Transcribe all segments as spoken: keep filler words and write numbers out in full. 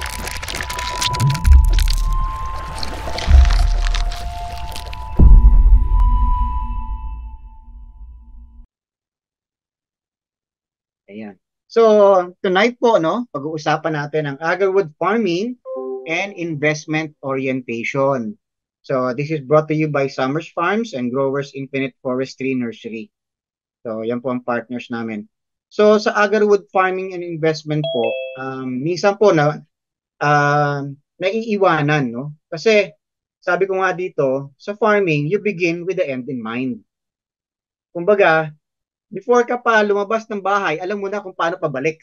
Ayan. So, tonight po, no, pag-uusapan natin ang agarwood farming and investment orientation. So, this is brought to you by Summers Farms and Growers Infinite Forestry Nursery. So, yan po ang partners namin. So, sa agarwood farming and investment po, um, minsan po na uh, naiiwanan, no? Kasi, sabi ko nga dito, sa farming, you begin with the end in mind. Kumbaga, before ka pa lumabas ng bahay, alam mo na kung paano pabalik.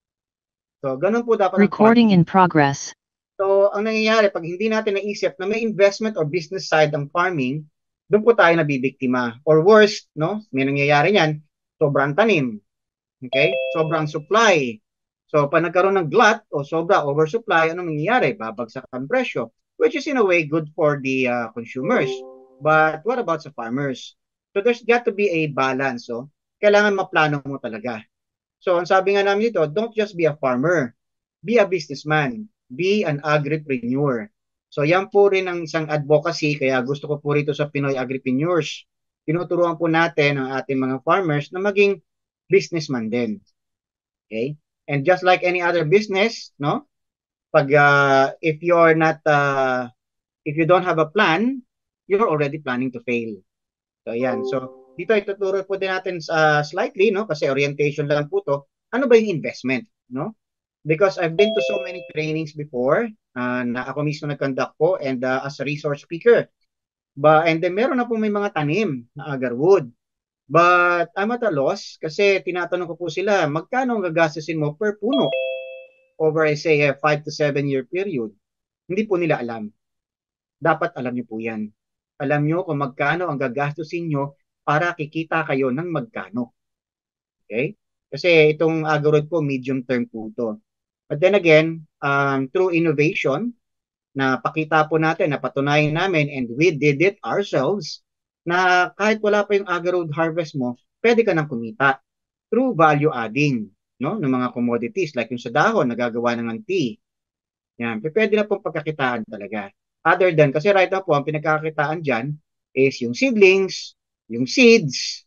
So, ganun po dapat ang Recording farming. in progress. So, ang nangyayari, pag hindi natin naisip na may investment or business side ang farming, doon po tayo nabibiktima. Or worse, no? May nangyayari yan, sobrang tanim. Okay? Sobrang supply. So, pag nagkaroon ng glut o sobra oversupply, anong nangyayari? Babagsak ang presyo, which is in a way good for the uh, consumers. But what about sa farmers? So, there's got to be a balance. So, kailangan maplano mo talaga. So, ang sabi nga namin dito, don't just be a farmer. Be a businessman. Be an agripreneur. So, yan po rin ang isang advocacy, kaya gusto ko po rito sa Pinoy Agripreneurs. Tinuturuan po natin ang ating mga farmers na maging businessman din. Okay? And just like any other business, no? Pag uh, if you're not uh, if you don't have a plan, you're already planning to fail. So yan. So dito ituturo po din natin uh, slightly, no? Kasi orientation lang po to. Ano ba yung investment, no? Because I've been to so many trainings before, uh, na ako mismo nag-conduct po and uh, as a resource speaker. Ba and then meron na po may mga tanim na agarwood. But I'm at a loss kasi tinatanong ko po sila, magkano ang gagastusin mo per puno over, I say, a five to seven year period? Hindi po nila alam. Dapat alam niyo po yan. Alam niyo kung magkano ang gagastusin niyo para kikita kayo ng magkano. Okay? Kasi itong agarwood po, medium term po ito. But then again, um, through innovation, na pakita po natin, na patunayan namin, and we did it ourselves, na kahit wala pa yung agarwood harvest mo, pwede ka nang kumita through value adding, no, ng mga commodities like yung sa dahon, nagagawa ng tea. Yan, pwede na pong pagkakitaan talaga. Other than, kasi right now po, ang pinagkakakitaan dyan is yung seedlings, yung seeds,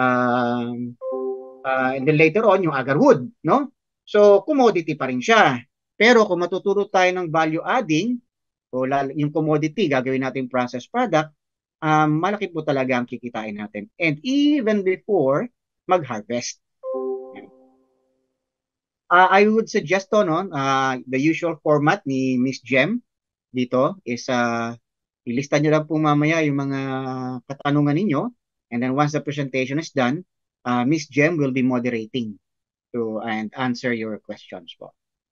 um, uh, and then later on, yung agarwood, no? So, commodity pa rin siya. Pero kung matuturo tayo ng value adding, o yung commodity, gagawin natin processed product, um, malaki po talaga ang kikitain natin. And even before mag-harvest. Uh, I would suggest to, no, uh, the usual format ni Miss Jem dito is uh, ilista nyo lang po mamaya yung mga katanungan ninyo. And then once the presentation is done, uh, Miss Jem will be moderating to and answer your questions po.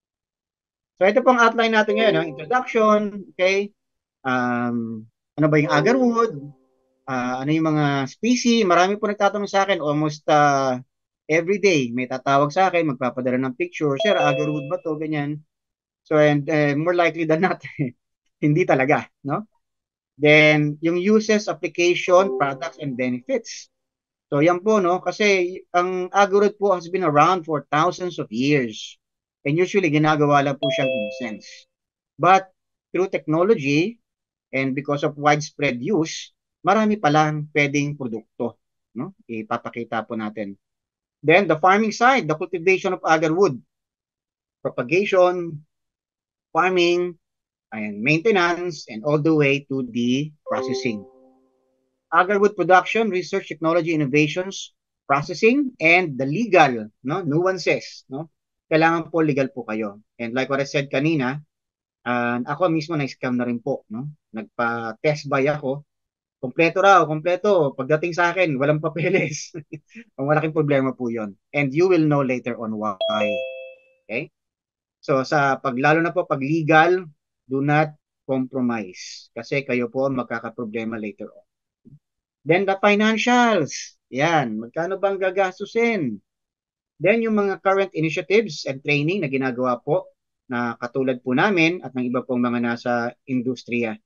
So ito pong outline natin ngayon, no? Introduction, okay? Um, ano ba yung agarwood? Uh, ano yung mga species? Marami po nagtatanong sa akin, almost uh, every day may tatawag sa akin, magpapadala ng picture, sir, agarwood ba to? Ganyan. So, and uh, more likely than not, hindi talaga, no? Then, yung uses, application, products, and benefits. So, yan po, no? Kasi ang agarwood po has been around for thousands of years. And usually, ginagawa lang po siyang incense. But, through technology, and because of widespread use, marami palang pwedeng produkto, no? Ipapakita po natin. Then, the farming side, the cultivation of agarwood, propagation, farming, and maintenance, and all the way to the processing. Agarwood production, research, technology, innovations, processing, and the legal, no, nuances, no? Kailangan po legal po kayo. And like what I said kanina, uh, ako mismo na-scam na rin po, no? Nagpa-test buy ako. Kompleto raw, kompleto. Pagdating sa akin, walang papeles. Ang malaking problema po yon. And you will know later on why. Okay? So, sa paglalo na po, pag legal, do not compromise. Kasi kayo po magkakaproblema later on. Then the financials. Yan. Magkano bang gagastusin? Then yung mga current initiatives and training na ginagawa po na katulad po namin at ng iba pong mga nasa industriya.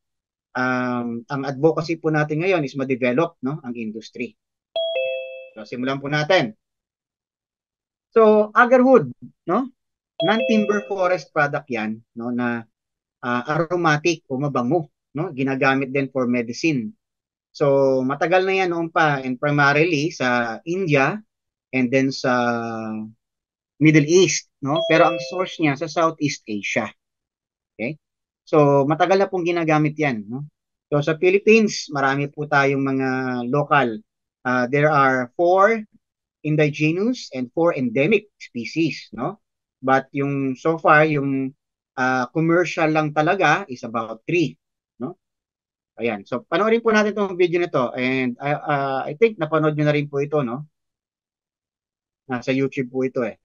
Um, ang advocacy po natin ngayon is ma-develop, no, ang industry. So simulan po natin. So agarwood, no? non-timber forest product yan, no, na uh, aromatic o mabango, no? Ginagamit din for medicine. So, matagal na yan noon pa, and primarily sa India and then sa Middle East, no? Pero ang source niya sa Southeast Asia. Okay? So, matagal na pong ginagamit yan, no? So, sa Philippines, marami po tayong mga local. Uh, there are four indigenous and four endemic species, no? But yung so far, yung uh, commercial lang talaga is about three, no? Ayan. So, panoorin po natin itong video na to. And uh, uh, I think napanood nyo na rin po ito, no? Nasa YouTube po ito eh.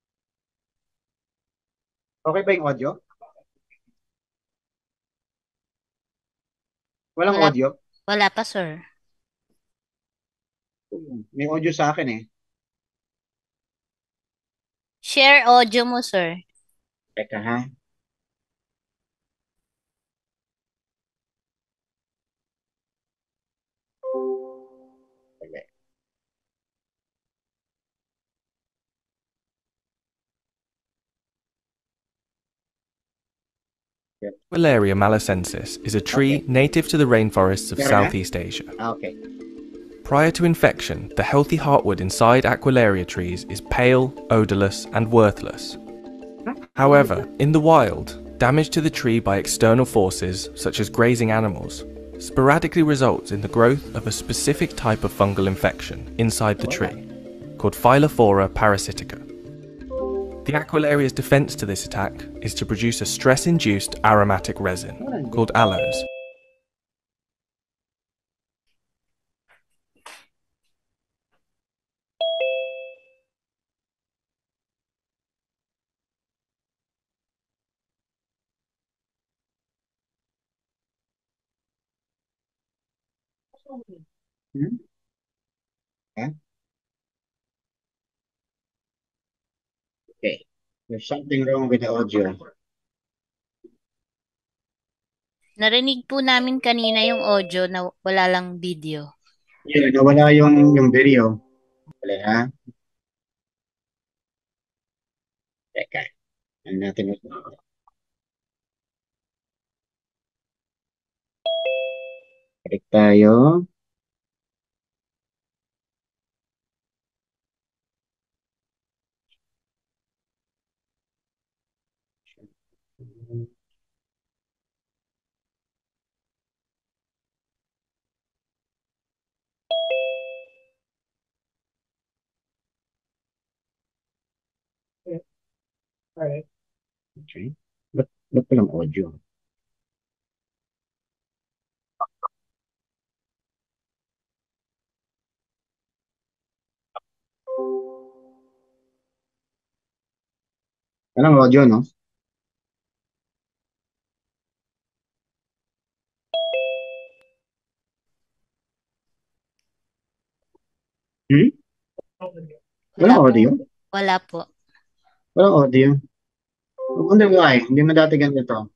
Okay ba yung audio? Walang Wala, audio? wala pa, sir. May audio sa akin eh. Share audio mo, sir. Teka ha. Okay. Aquilaria malacensis is a tree Okay. native to the rainforests of Meron na? Southeast Asia. Ah, okay. Prior to infection, the healthy heartwood inside Aquilaria trees is pale, odorless, and worthless. However, in the wild, damage to the tree by external forces, such as grazing animals, sporadically results in the growth of a specific type of fungal infection inside the tree, called Phylophora parasitica. The Aquilaria's defense to this attack is to produce a stress-induced aromatic resin, called aloes. Hmm? Yeah? Okay. There's something wrong with the audio. Narinig po namin kanina yung audio na wala lang video. Yeah, nawala yung, yung video. Wala ha? Teka. Ano natin ito? Balik tayo. Alright. Okay. Ba't, ba't walang audio? Walang audio, no? Hmm? Wala Walang po. audio? Wala po. Walang audio. I wonder why. Hindi mo dati ganito.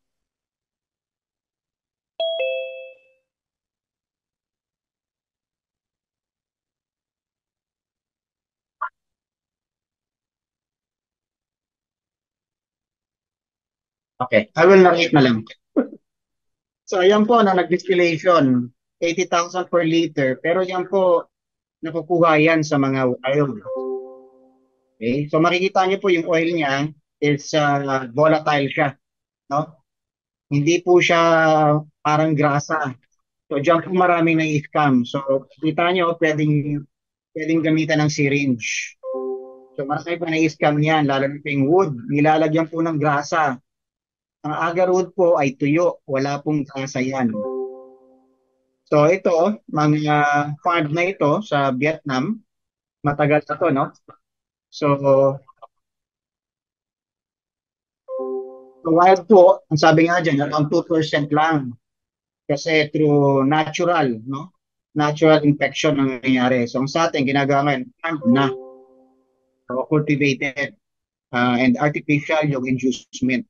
Okay. I will narrate na lang. So, ayan po na nag-distillation. eighty thousand per liter. Pero yan po, nakukuha yan sa mga wild. Okay? So, makikita niyo po yung oil niya is uh, volatile siya. No? Hindi po siya parang grasa. So, diyan po maraming na-scam. So, kita nyo, pwedeng, pwedeng gamitan ng syringe. So, marami pa na-scam yan, lalo na po yung wood. Nilalagyan po ng grasa. Ang agar wood po ay tuyo. Wala pong grasa yan. So, ito, mga farm na ito sa Vietnam, matagal na to, no? So, so wild po, ang sabi nga dyan, around two percent lang. Kasi through natural, no? Natural infection ang nangyayari. So, ang sa atin, ginagawa ngayon, farmed na. So, cultivated uh, and artificial yung inducement.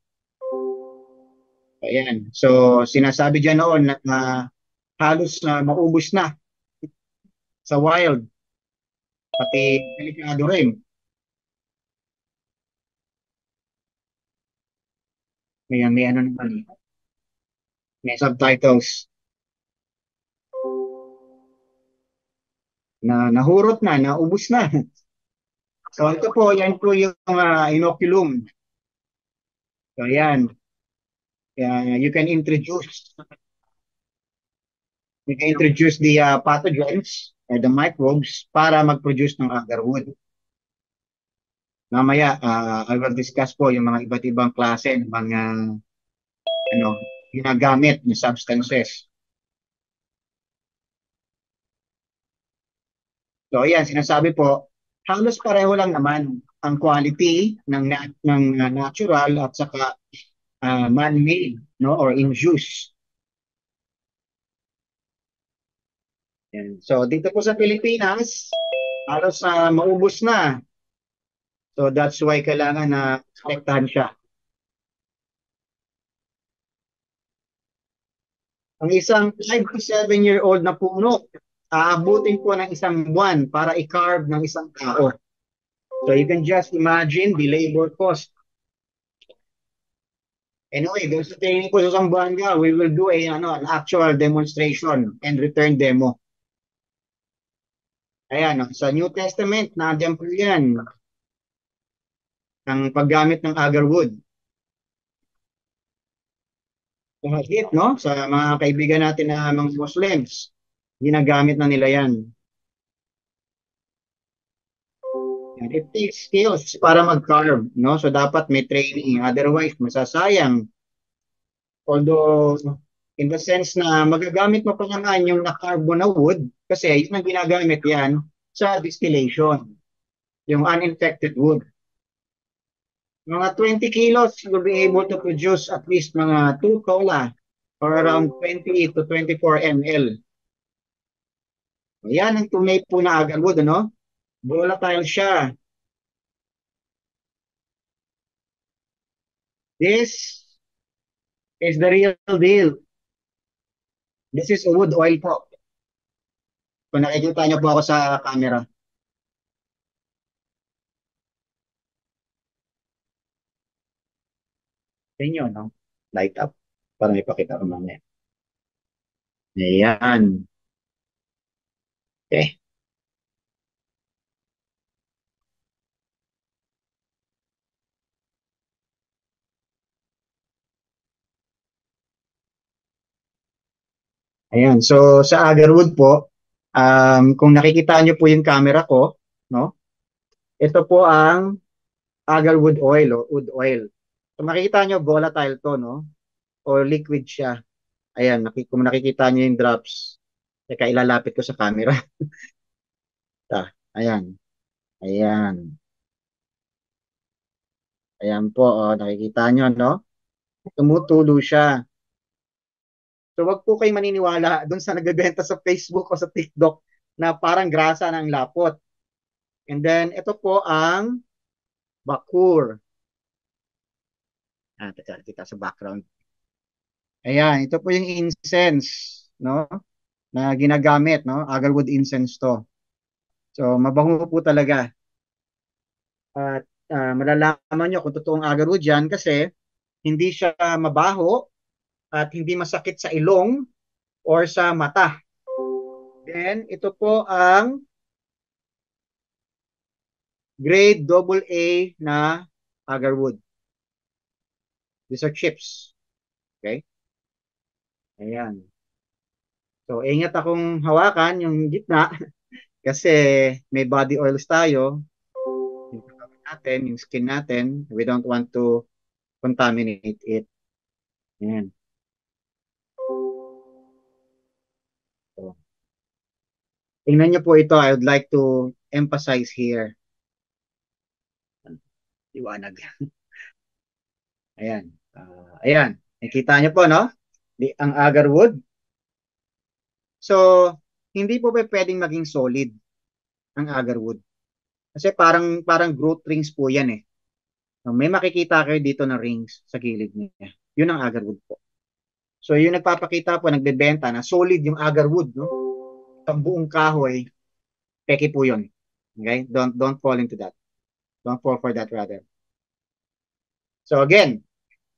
Ayan. So, sinasabi dyan noon na, na halos na maubos na sa wild. Pati delikado rin. May, may ano naman. May subtitles. Na nahurot na, naubos na. So ito po, yan po yung uh, inoculum. So yan. Uh, you can introduce you can introduce the uh, pathogens or the microbes para mag-produce ng agarwood. Mamaya, uh, I will discuss po yung mga iba't ibang klase ng mga ano, ginagamit ng substances. So ayan, sinasabi po, halos pareho lang naman ang quality ng na, ng uh, natural at saka uh, man-made, no, or induced. Yan. So dito po sa Pilipinas, halos uh, maubos na. So that's why kailangan na protektahan siya. Ang isang five to seven year old na puno, aabutin po ng isang buwan para i-carve ng isang tao. So you can just imagine the labor cost. Anyway, doon sa training ko sa Zamboanga, we will do a, ano, an actual demonstration and return demo. Ayan, no, sa New Testament, nandiyan po yan. Ang paggamit ng agarwood. Kahit, no? Sa mga kaibigan natin na mga Muslims, ginagamit na nila yan. And it takes skills para mag-carve, no? So dapat may training, otherwise masasayang. Although in the sense na magagamit mo pa naman yung na-carve mo na wood kasi yun ang ginagamit yan sa distillation, yung uninfected wood. Mga twenty kilos will be able to produce at least mga two cola or around twenty to twenty-four milliliters. Yan ang tunay po na agarwood, ano? Volatile siya. This is the real deal. This is wood oil po. Kung nakikita niyo po ako sa camera. Sa inyo, no? Light up. Para may pakita ko mamaya. Ayan. Okay. Ayan. So, sa agarwood po, um, kung nakikita niyo po yung camera ko, no? Ito po ang agarwood oil o wood oil. So, makikita niyo volatile to, no? O liquid siya. Ayan, nakik kung nakikita niyo yung drops. Teka, ilalapit ko sa camera. Ta, ayan. Ayan. Ayan po, oh, nakikita niyo, no? Tumutulo siya. So, wag po kayo maniniwala dun sa nagbebenta sa Facebook o sa TikTok na parang grasa ng lapot. And then, ito po ang bakur. Ah, teka, kita sa background. Ayan, ito po yung incense, no? Na ginagamit, no? Agarwood incense to. So, mabango po talaga. At uh, malalaman nyo kung totoong agarwood yan kasi hindi siya mabaho at hindi masakit sa ilong or sa mata. Then, ito po ang grade double A na agarwood. These are chips. Okay? Ayan. So, ingat akong hawakan yung gitna kasi may body oils tayo. Yung natin, yung skin natin, we don't want to contaminate it. Ayan. So, tingnan nyo po ito. I would like to emphasize here. Iwanag. Ayan. Uh, ayan. Nakita nyo po, no? Di, ang agarwood. So, hindi po ba pwedeng maging solid ang agarwood? Kasi parang parang growth rings po yan eh. May makikita kayo dito na rings sa gilid niya. Yun ang agarwood po. So, yung nagpapakita po, nagbebenta na solid yung agarwood, no? Ang buong kahoy, peke po yun. Okay? Don't, don't fall into that. Don't fall for that rather. So, again,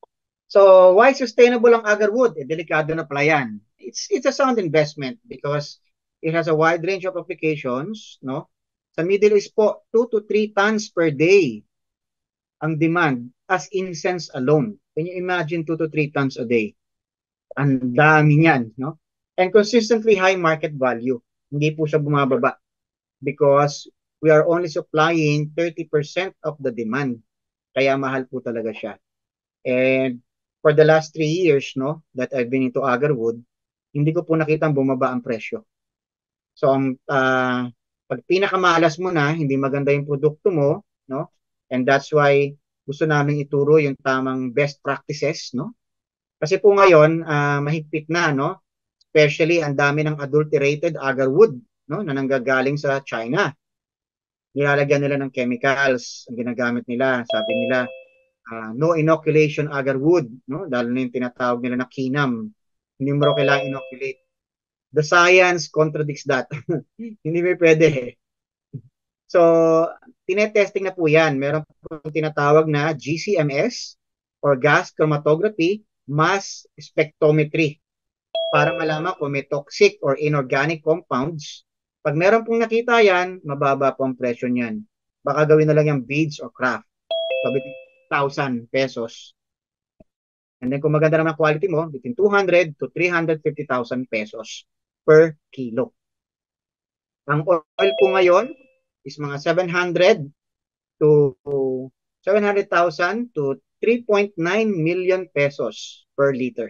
So, why sustainable ang agarwood? Eh, delikado na pala yan. It's, it's a sound investment because it has a wide range of applications, no? Sa Middle East po, two to three tons per day ang demand as incense alone. Can you imagine two to three tons a day? Ang dami niyan, no? And consistently high market value. Hindi po siya bumababa because we are only supplying thirty percent of the demand. Kaya mahal po talaga siya. And for the last three years, no, that I've been into agarwood, hindi ko po nakitang bumaba ang presyo. So, ang uh, pag pinakamalas mo na, hindi maganda yung produkto mo, no? And that's why gusto namin ituro yung tamang best practices, no? Kasi po ngayon, uh, mahigpit na, no? Especially ang dami ng adulterated agarwood, no, na nanggagaling sa China. Nilalagyan nila ng chemicals ang ginagamit nila. Sabi nila, uh, no inoculation agarwood, no? Dahil na yung tinatawag nila na kinam. Hindi mo raw kailangan inoculate. The science contradicts that. Hindi may pwede. So, tinetesting na po yan. Meron po tinatawag na G C M S or gas chromatography mass spectrometry para malaman kung may toxic or inorganic compounds. Pag meron pong nakita yan, mababa po ang presyo niyan. Baka gawin na lang yung beads or craft. Sabi, one thousand pesos. And then kung maganda naman quality mo, between two hundred to three hundred fifty thousand pesos per kilo. Ang oil po ngayon is mga seven hundred to seven hundred thousand to three point nine million pesos per liter.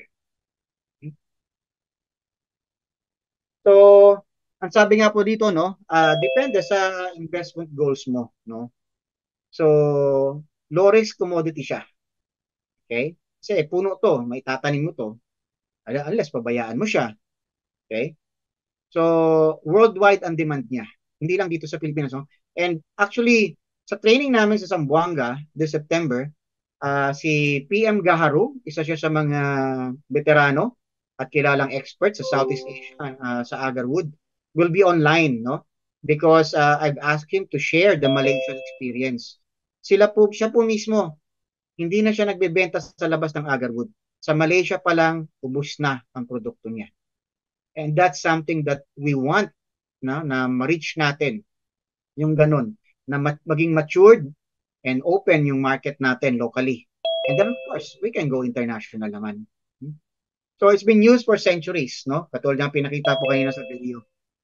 So, ang sabi nga po dito, no, uh, depende sa investment goals mo, no. So, low risk commodity siya. Okay? Kasi puno to, may tatanim mo to. Unless pabayaan mo siya. Okay? So, worldwide ang demand niya. Hindi lang dito sa Pilipinas, no. And actually, sa training namin sa Zamboanga this September, uh, si P M Gaharu, isa siya sa mga veterano at kilalang expert sa Southeast Asia uh, sa agarwood, will be online, no? Because uh, I've asked him to share the Malaysian experience. Sila po, siya po mismo, hindi na siya nagbebenta sa labas ng agarwood. Sa Malaysia pa lang, ubus na ang produkto niya. And that's something that we want na, na ma-reach natin. Yung ganun. Na ma- maging matured and open yung market natin locally. And then of course, we can go international naman. So it's been used for centuries, no? Katulad ng pinakita po kanina sa video.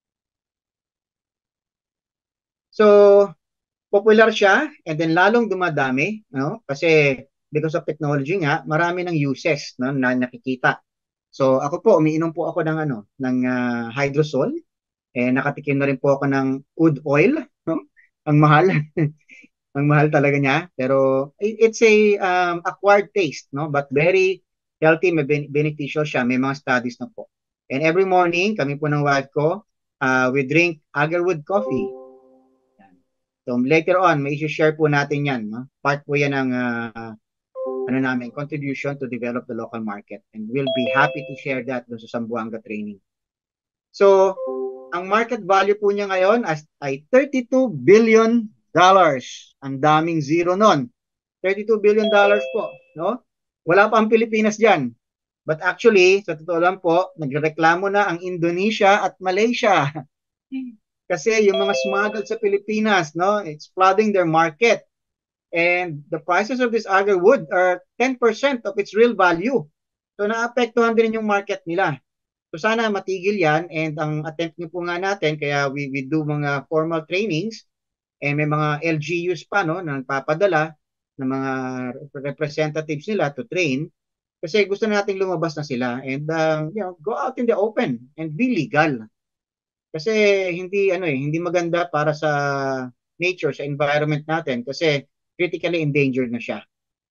So, popular siya and then lalong dumadami, no? Kasi because of technology nga, marami ng uses, no, na nakikita. So, ako po umiinom po ako ng ano, ng uh, hydrosol. Eh nakatikim na rin po ako ng wood oil, no? Ang mahal. Ang mahal talaga niya, pero it's a um, acquired taste, no? But very healthy, may beneficial siya, may mga studies na po. And every morning, kami po ng wife ko, uh, we drink agarwood coffee. So later on, may i-share po natin yan. No? Part po yan ng uh, ano namin, contribution to develop the local market. And we'll be happy to share that doon sa Zamboanga training. So, ang market value po niya ngayon as, ay thirty-two billion dollars. Ang daming zero nun. thirty-two billion dollars po. No? Wala pa ang Pilipinas dyan. But actually, sa totoo lang po, nagreklamo na ang Indonesia at Malaysia. Kasi yung mga smuggled sa Pilipinas, no, it's flooding their market. And the prices of this agarwood are ten percent of its real value. So naapektuhan din yung market nila. So sana matigil yan, and ang attempt nyo po nga natin, kaya we, we do mga formal trainings, and may mga L G Us pa, no, na nagpapadala ng mga representatives nila to train, kasi gusto nating lumabas na sila, and uh, you know, go out in the open and be legal. Kasi hindi ano eh, hindi maganda para sa nature, sa environment natin, kasi critically endangered na siya.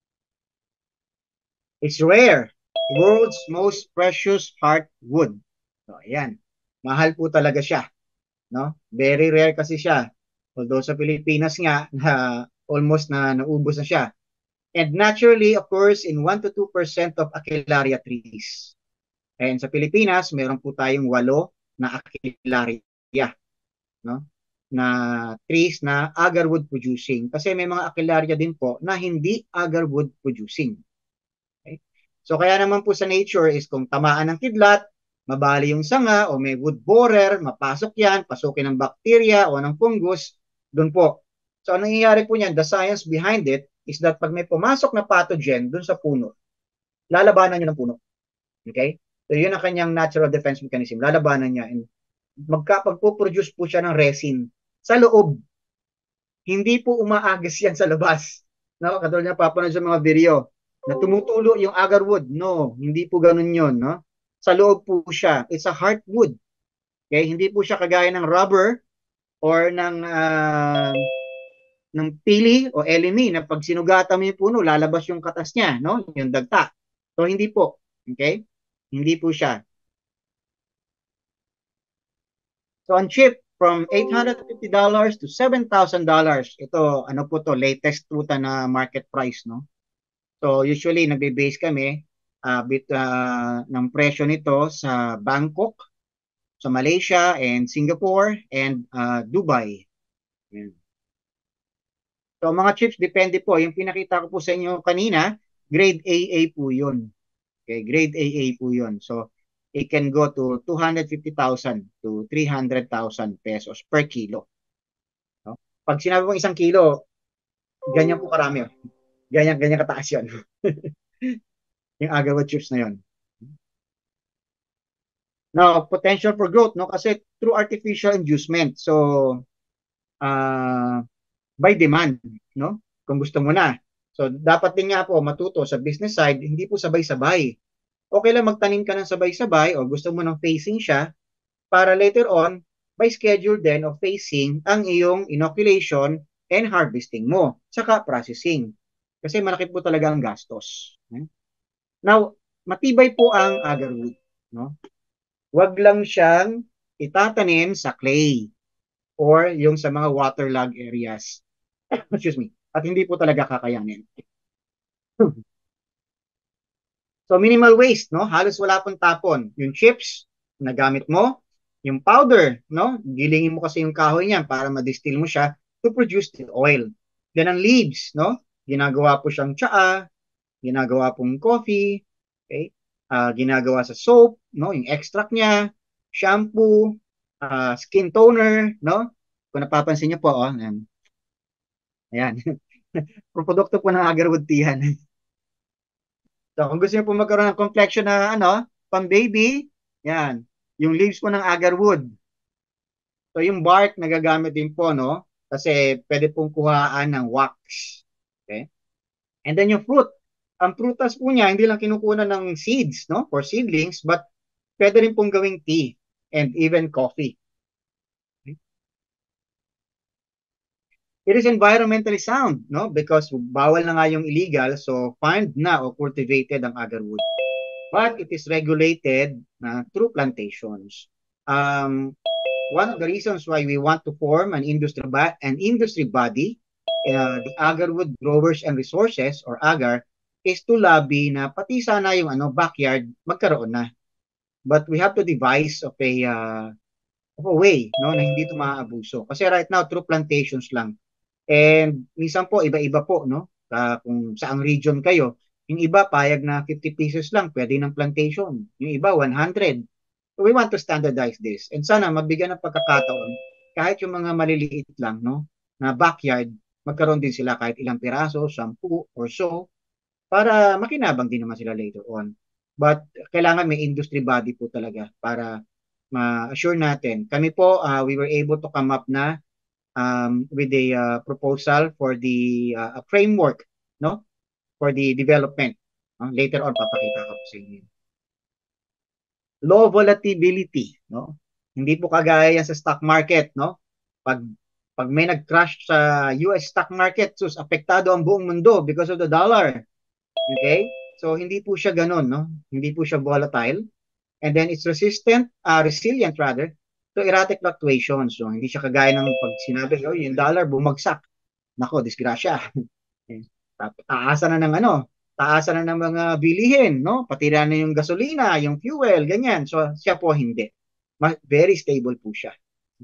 It's rare. World's most precious heartwood. So, ayan. Mahal po talaga siya. No? Very rare kasi siya. Although sa Pilipinas nga, na almost na naubos na siya. And naturally, of course, in one to two percent of Aquilaria trees. And sa Pilipinas, meron po tayong walo na Aquilaria. No? Na trees na agarwood producing. Kasi may mga Aquilaria din po na hindi agarwood producing. Okay? So kaya naman po sa nature is kung tamaan ng kidlat, mabali yung sanga o may wood borer, mapasok yan, pasukin ng bacteria o ng fungus, doon po. So anong nangyayari po niyan, the science behind it is that pag may pumasok na pathogen doon sa puno, lalabanan niyo ng puno. Okay? So yun ang kanyang natural defense mechanism, lalabanan niya. And magka, pagpo-produce po siya ng resin sa loob. Hindi po umaagos yan sa labas. No? Katulad niya papanood sa mga video na tumutulo yung agarwood. No, hindi po ganun yun. No? Sa loob po siya. It's a heartwood. Okay? Hindi po siya kagaya ng rubber or ng uh, ng pili o elemi na pag sinugatan mo yung puno, lalabas yung katas niya, no? Yung dagta. So, hindi po. Okay? Hindi po siya. So, ang chip, from eight hundred fifty dollars to seven thousand dollars. Ito, ano po to, latest truta na market price, no? So, usually, nagbe-base kami uh, bit, uh, ng presyo nito sa Bangkok, sa Malaysia, and Singapore, and uh, Dubai. Yan. So, mga chips, depende po. Yung pinakita ko po sa inyo kanina, grade A A po yun. Okay, grade A A po yun. So, it can go to two hundred fifty thousand to three hundred thousand pesos per kilo. No? Pag sinabi mong isang kilo, ganyan po karami. Ganyan, ganyan kataas yun. Yung agarwood chips na yun. Now, potential for growth, no? Kasi through artificial inducement. So, uh, by demand, no? Kung gusto mo na. So, dapat din nga po matuto sa business side, hindi po sabay-sabay. Okay lang magtanim ka ng sabay-sabay o gusto mo ng facing siya para later on, by schedule din of facing ang iyong inoculation and harvesting mo, saka processing. Kasi malaki po talaga ang gastos. Now, matibay po ang agarwood. No? Huwag lang siyang itatanim sa clay or yung sa mga waterlogged areas. Excuse me. At hindi po talaga kakayanin. So minimal waste, no? Halos wala pong tapon. Yung chips na gamit mo, yung powder, no? Gilingin mo kasi yung kahoy niyan para ma-distill mo siya to produce the oil. Then ang leaves, no? Ginagawa po siyang tsaa, ginagawa pong coffee, okay? Uh, ginagawa sa soap, no? Yung extract niya, shampoo, uh, skin toner, no? Kung napapansin niyo po, oh, ayan. Ayan. Produkto po ng agarwood tea yan. So, kung gusto niyo po magkaroon ng complexion na ano, pang baby, yan, yung leaves po ng agarwood. So, yung bark nagagamit din po, no? Kasi pwede pong kuhaan ng wax. Okay? And then yung fruit. Ang prutas po niya, hindi lang kinukuha ng seeds, no? For seedlings, but pwede rin pong gawing tea and even coffee. Okay? It is environmentally sound, no? Because bawal na nga yung illegal, so farmed na o cultivated ang agarwood. But it is regulated uh, through plantations. Um, one of the reasons why we want to form an industry, ba- an industry body, uh, the Agarwood Growers and Resources, or Agar, is to lobby na pati sana yung ano, backyard magkaroon na. But we have to devise of a, uh, of a way, no, na hindi ito maaabuso. Kasi right now, through plantations lang. And minsan po, iba-iba po, no? Uh, kung saang region kayo, yung iba, payag na fifty pesos lang, pwede ng plantation. Yung iba, one hundred. So we want to standardize this. And sana mabigyan ng pagkakataon, kahit yung mga maliliit lang, no? Na backyard, magkaroon din sila kahit ilang piraso, sampu or so, para makinabang din naman sila later on. But kailangan may industry body po talaga para ma-assure natin. Kami po, uh, we were able to come up na um, with a uh, proposal for the uh, a framework, no? For the development. No? Later on, papakita ko sa inyo. Low volatility, no? Hindi po kagaya yan sa stock market, no? Pag pag may nag-crash sa U S stock market, sus, apektado ang buong mundo because of the dollar. Okay? So hindi po siya ganoon, no? Hindi po siya volatile. And then it's resistant, uh, resilient rather, to erratic fluctuations. So hindi siya kagaya ng pag sinabi, oh, yung dollar bumagsak. Nako, disgrasya. Taasan na ng ano, taasan na ng mga bilihin, no? Pati na yung gasolina, yung fuel, ganyan. So siya po hindi. Very stable po siya.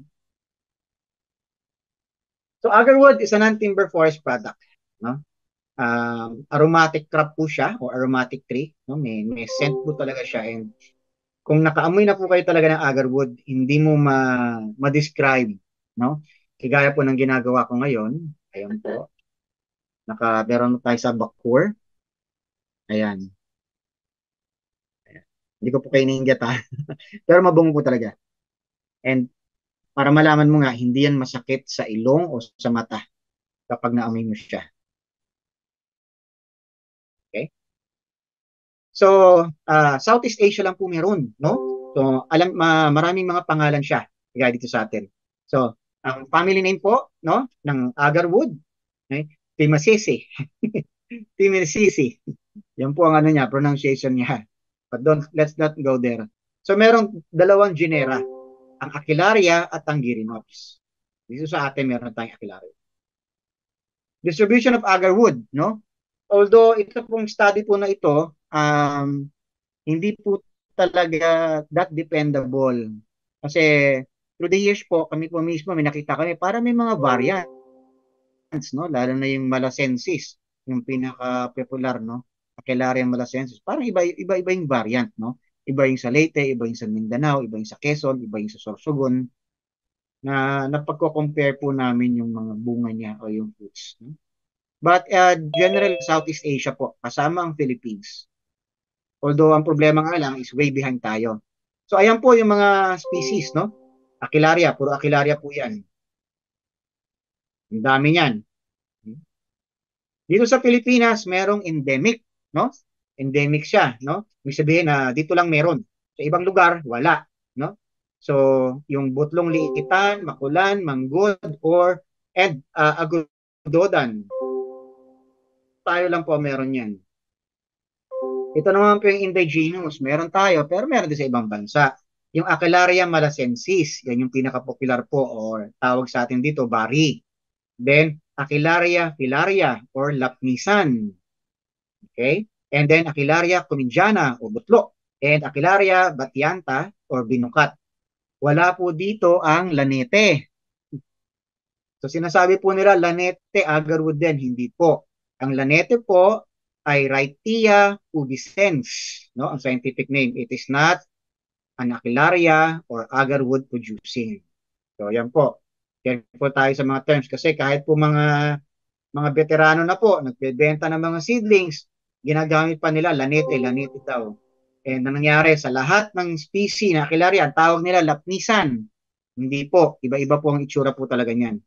So agarwood is a non-timber forest product, no? um, aromatic crop po siya o aromatic tree, no? May may scent po talaga siya, and kung nakaamoy na po kayo talaga ng agarwood, hindi mo ma ma-describe, no? Kagaya po ng ginagawa ko ngayon. Ayan po. Naka meron tayo sa bakur. Ayan. Ayan. Hindi ko po kayo niingat ha. Pero mabango po talaga. And para malaman mo nga, hindi yan masakit sa ilong o sa mata kapag naamoy mo siya. Okay? So, uh, Southeast Asia lang po meron, no? So, alam, ma maraming mga pangalan siya, kaya dito sa atin. So, ang family name po, no, ng agarwood, okay? Timasisi. Timasisi. Yan po ang ano niya, pronunciation niya. But don't, let's not go there. So, merong dalawang genera, ang Aquilaria at ang Gyrinopsis. Dito sa atin, meron tayong Aquilaria. Distribution of agarwood, no? Although ito pong study po na ito, um, hindi po talaga that dependable. Kasi through the years po, kami po mismo, may nakita kami, para may mga variants, no? Lalo na yung Malasensis, yung pinaka-popular, no? Aquilaria Malasensis. Parang iba-iba yung variant, no? Iba yung sa Leyte, iba yung sa Mindanao, iba yung sa Quezon, iba yung sa Sorsogon, na napagko-compare po namin yung mga bunga niya o yung fruits, no? But uh, general Southeast Asia po, kasama ang Philippines. Although ang problema nga lang is way behind tayo. So ayan po yung mga species, no? Aquilaria, puro Aquilaria po yan. Ang dami niyan. Dito sa Pilipinas, merong endemic, no? Endemic siya, no? Ibig sabihin na dito lang meron. Sa ibang lugar, wala, no? So, yung butlong liitan, makulan, manggod, or and uh, agudodan. Tayo lang po meron yan. Ito naman po yung indigenous. Meron tayo, pero meron din sa ibang bansa. Yung Aquilaria malasensis, yan yung pinaka-popular po, or tawag sa atin dito, bari. Then, Aquilaria filaria, or lapnisan. Okay? And then, Aquilaria cumingiana, o butlo. And Aquilaria batianta, or binukat. Wala po dito ang lanete. So, sinasabi po nila, lanete, agarwood din. Hindi po. Ang lanete po ay Rhytia pubescens, no? Ang scientific name. It is not an Aquilaria or agarwood producing. So, yan po. Careful tayo sa mga terms kasi kahit po mga mga veterano na po, nagbebenta ng mga seedlings, ginagamit pa nila lanete, lanete daw. And ang nangyari sa lahat ng species na Aquilaria, ang tawag nila lapnisan. Hindi po. Iba-iba po ang itsura po talaga niyan.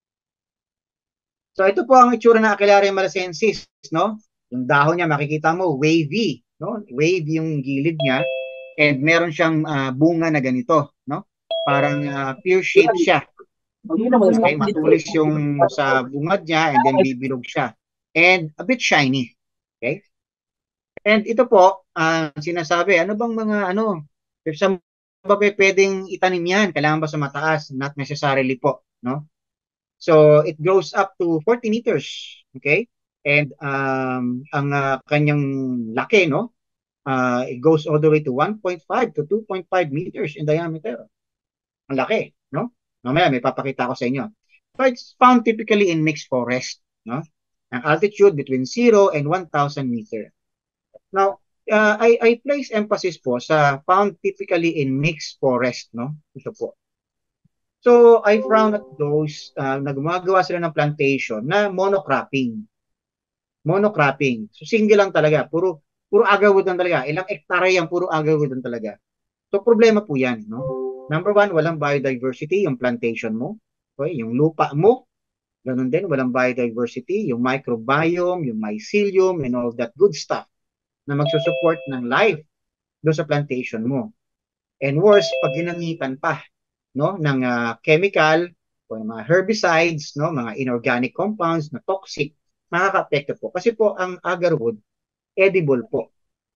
So, ito po ang itsura ng Aquilaria malasensis, no? Yung dahon niya, makikita mo, wavy, no? Wavy yung gilid niya. And meron siyang uh, bunga na ganito, no? Parang uh, pear shape siya. Okay, matulis yung sa bungad niya and then bibilog siya. And a bit shiny. Okay? And ito po, uh, sinasabi, ano bang mga ano, sa ba pwedeng itanim yan? Kailangan ba sa mataas? Not necessarily po, no? So, it grows up to forty meters. Okay? And um, ang uh, kanyang laki, no? Uh, it goes all the way to one point five to two point five meters in diameter. Ang laki, no? Mamaya may papakita ko sa inyo. So, it's found typically in mixed forest, no? Ang altitude between zero and one thousand meters. Now, uh, I, I place emphasis po sa found typically in mixed forest, no? Ito po. So, I found that those uh, na gumagawa sila ng plantation na monocropping. Monocropping. So, single lang talaga. Puro, puro agarwood lang talaga. Ilang hektarya yan, puro agarwood lang talaga. So, problema po yan, no? Number one, walang biodiversity, yung plantation mo. Okay? Yung lupa mo. Ganun din, walang biodiversity. Yung microbiome, yung mycelium, and all that good stuff na magsusupport ng life doon sa plantation mo. And worse, pag ginamitan pa, no, ng uh, chemical o mga herbicides, no, mga inorganic compounds na toxic, makaka-apekto po. Kasi po ang agarwood, edible po.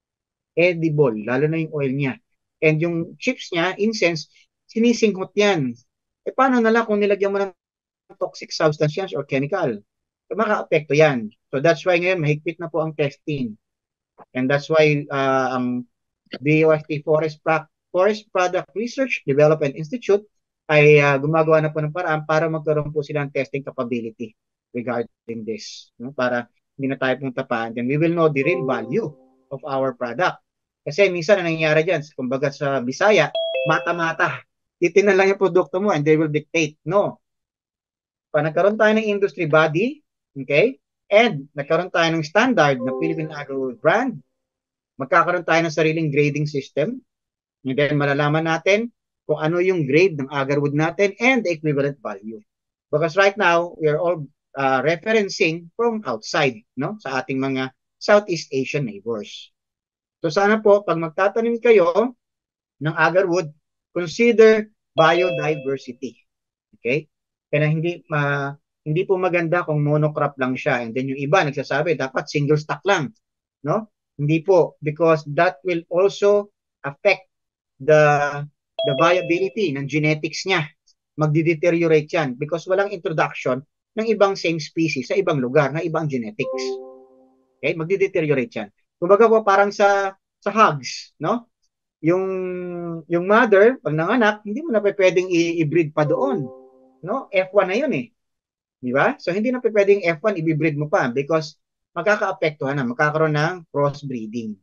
Edible, lalo na yung oil niya. And yung chips niya, incense, sinisinghot yan. E paano na lang kung nilagyan mo ng toxic substances or chemical? So, maka-apekto yan. So that's why ngayon, mahigpit na po ang testing. And that's why uh, ang D O S T Forest, Forest Product Research Development Institute ay uh, gumagawa na po ng paraan para magkaroon po sila ng testing capability regarding this. No? Para hindi na tayo punta pa, then we will know the real value of our product. Kasi minsan ang nangyayari dyan, kumbaga sa Bisaya, mata-mata. Titinan lang yung produkto mo and they will dictate. No. Pa nagkaroon tayo ng industry body, okay, and nagkaroon tayo ng standard na Philippine Agro brand, magkakaroon tayo ng sariling grading system, and then malalaman natin kung ano yung grade ng agarwood natin and the equivalent value. Because right now, we are all uh, referencing from outside, no, sa ating mga Southeast Asian neighbors. So sana po, pag magtatanim kayo ng agarwood, consider biodiversity. Okay? Kaya hindi ma hindi po maganda kung monocrop lang siya. And then yung iba nagsasabi dapat single stock lang, no? Hindi po, because that will also affect the the viability ng genetics niya. Magdi-deteriorate yan because walang introduction ng ibang same species sa ibang lugar na ibang genetics. Okay? Magdi-deteriorate yan. Kumbaga po parang sa sa hogs, no? Yung yung mother pag nanganak, hindi mo na pwedeng i-breed pa doon, no? F one na 'yun eh. Di ba? So hindi na pwedeng F one i-breed mo pa because magkakaapektuhan na, magkakaroon ng crossbreeding.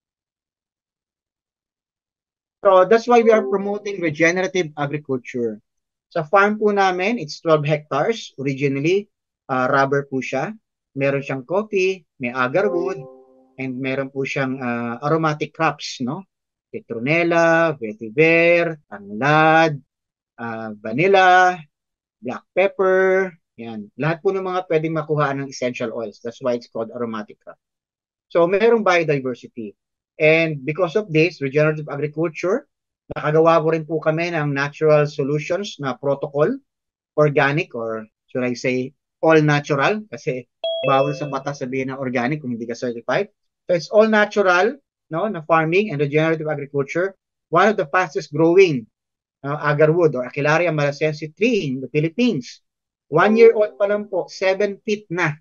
So that's why we are promoting regenerative agriculture. Sa farm po namin, it's twelve hectares. Originally, uh, rubber po siya. Meron siyang coffee, may agarwood, and meron po siyang uh, aromatic crops, no? Petronella, vetiver, tanglad, uh, vanilla, black pepper, yan. Lahat po ng mga pwedeng makuha ng essential oils. That's why it's called aromatic crop. So, merong biodiversity. And because of this, regenerative agriculture, nakagawa po rin po kami ng natural solutions na protocol, organic, or should I say, all natural, kasi bawal sa batas sabihin na organic kung hindi ka certified. So it's all natural, no, na farming and regenerative agriculture. One of the fastest growing uh, agarwood or Aquilaria malasensis tree in the Philippines. One year old pa lang po, seven feet na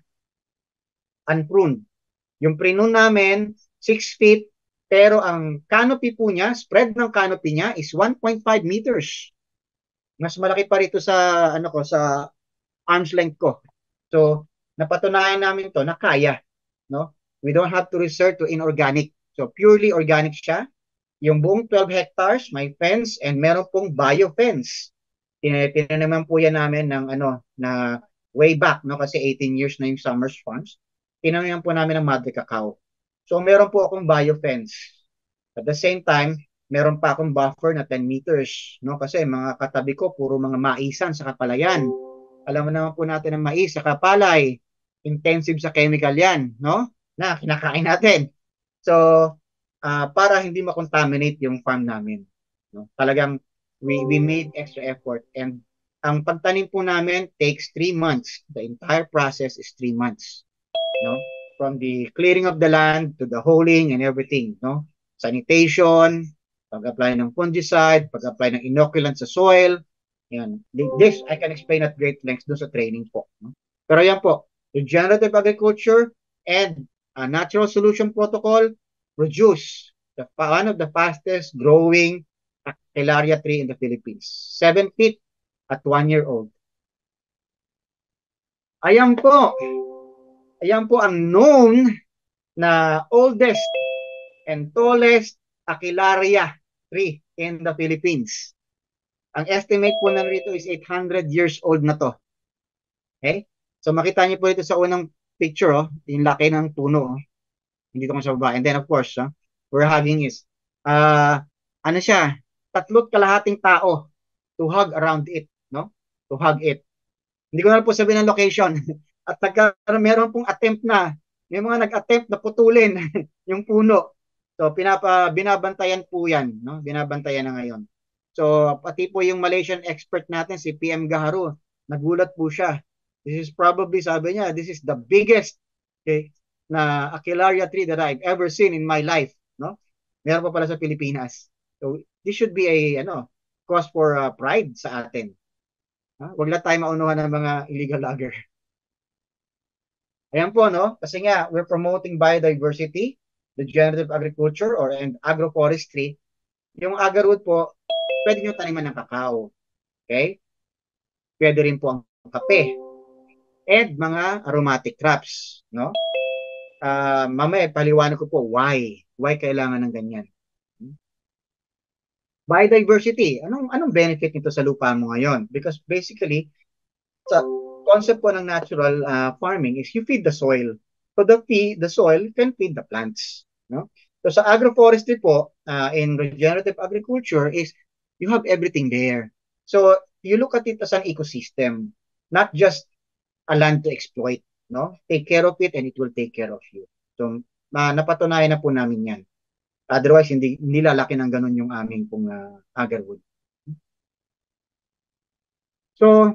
unpruned. Yung pruned namin, six feet, pero ang canopy po niya, spread ng canopy niya is one point five meters. Mas malaki pa rito sa, ano ko, sa arm's length ko. So, napatunayan namin to na kaya, no? We don't have to resort to inorganic. So, purely organic siya. Yung buong twelve hectares, may fence, and meron pong bio-fence. Tinanaman po yan namin ng, ano, na way back, no? Kasi eighteen years na yung Summers Farms. Tinanaman po namin ng Madre Cacao. So, meron po akong bio-fence. At the same time, meron pa akong buffer na ten meters, no? Kasi mga katabi ko, puro mga maisan sa kapalayan. Alam mo naman po natin ang mais sa kapalay, intensive sa chemical yan, no? Na kinakain natin. So, uh, para hindi makontaminate yung farm namin, no? Talagang we, we made extra effort, and ang pagtanim po namin takes three months. The entire process is three months, no? From the clearing of the land to the hoeing and everything, no? Sanitation, pag-apply ng fungicide, pag-apply ng inoculant sa soil. Yan. This, I can explain at great lengths doon sa training po, no? Pero yan po, regenerative agriculture and a natural solution protocol produce the, one of the fastest growing Aquilaria tree in the Philippines. Seven feet at one year old. Ayan po. Ayan po ang known na oldest and tallest Aquilaria tree in the Philippines. Ang estimate po na rito is eight hundred years old na to. Okay? So makita niyo po ito sa unang picture, oh, yung laki ng puno. Oh. Hindi ko sa baba. And then of course, oh, we're hugging is, uh, ano siya, tatlot kalahating tao to hug around it, no? To hug it. Hindi ko na po sabihin ng location. At nagkaroon, meron pong attempt na, may mga nag-attempt na putulin yung puno. So pinapa, binabantayan po yan, no? Binabantayan na ngayon. So, pati po yung Malaysian expert natin, si P M Gaharu, nagulat po siya. This is probably, sabi niya, this is the biggest, okay, na Aquilaria tree that I've ever seen in my life, no? Meron pa pala sa Pilipinas. So, this should be a, ano, cause for uh, pride sa atin. Huh? Huwag lang tayo maunuhan ng mga illegal logger. Ayan po, no? Kasi nga, we're promoting biodiversity, regenerative agriculture, or and agroforestry. Yung agarwood po, pwede nyo taniman ng kakao. Okay? Pwede rin po ang kape. And mga aromatic crops. No? uh, mamaya paliwanag ko po why. Why kailangan ng ganyan. Biodiversity. Anong anong benefit nito sa lupa mo ngayon? Because basically, sa concept po ng natural uh, farming is you feed the soil. So the feed, the soil can feed the plants. No? So sa agroforestry po, uh, in regenerative agriculture is you have everything there. So you look at it as an ecosystem, not just a land to exploit. No? Take care of it and it will take care of you. So uh, napatunayan na po namin yan. Otherwise, hindi nilalaki ng ganun yung aming pong uh, agarwood. So,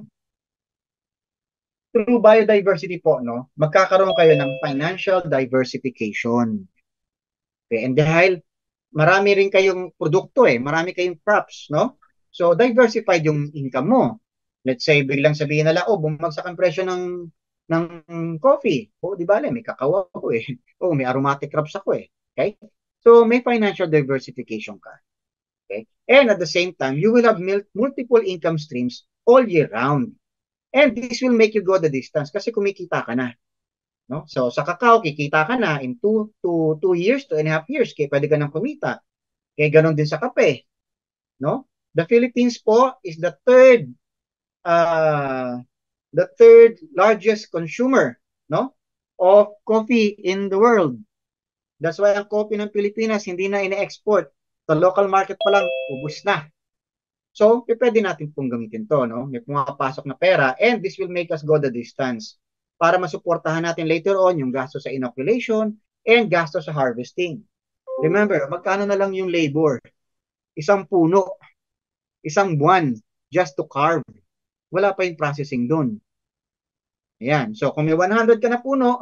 through biodiversity po, no, magkakaroon kayo ng financial diversification. Okay, and dahil marami rin kayong produkto eh, marami kayong crops, no? So, diversified yung income mo. Let's say, biglang sabihin nila, oh, bumagsak ang presyo ng ng coffee. Oh, di ba, may kakao ako eh. Oh, may aromatic crops ako eh. Okay? So, may financial diversification ka. Okay? And at the same time, you will have multiple income streams all year round. And this will make you go the distance kasi kumikita ka na. No? So, sa kakao, kikita ka na in two, two, two years, two and a half years. Kaya pwede ka nang kumita. Kaya ganon din sa kape. No? The Philippines po is the third uh, the third largest consumer, no, of coffee in the world. That's why ang coffee ng Pilipinas hindi na ine-export. Sa local market pa lang, ubus na. So, pwede natin pong gamitin to, no? May pumapasok na pera and this will make us go the distance para masuportahan natin later on yung gasto sa inoculation and gasto sa harvesting. Remember, magkano na lang yung labor? Isang puno, isang buwan just to carve. Wala pa yung processing dun. Ayan. So, kung may one hundred ka na puno,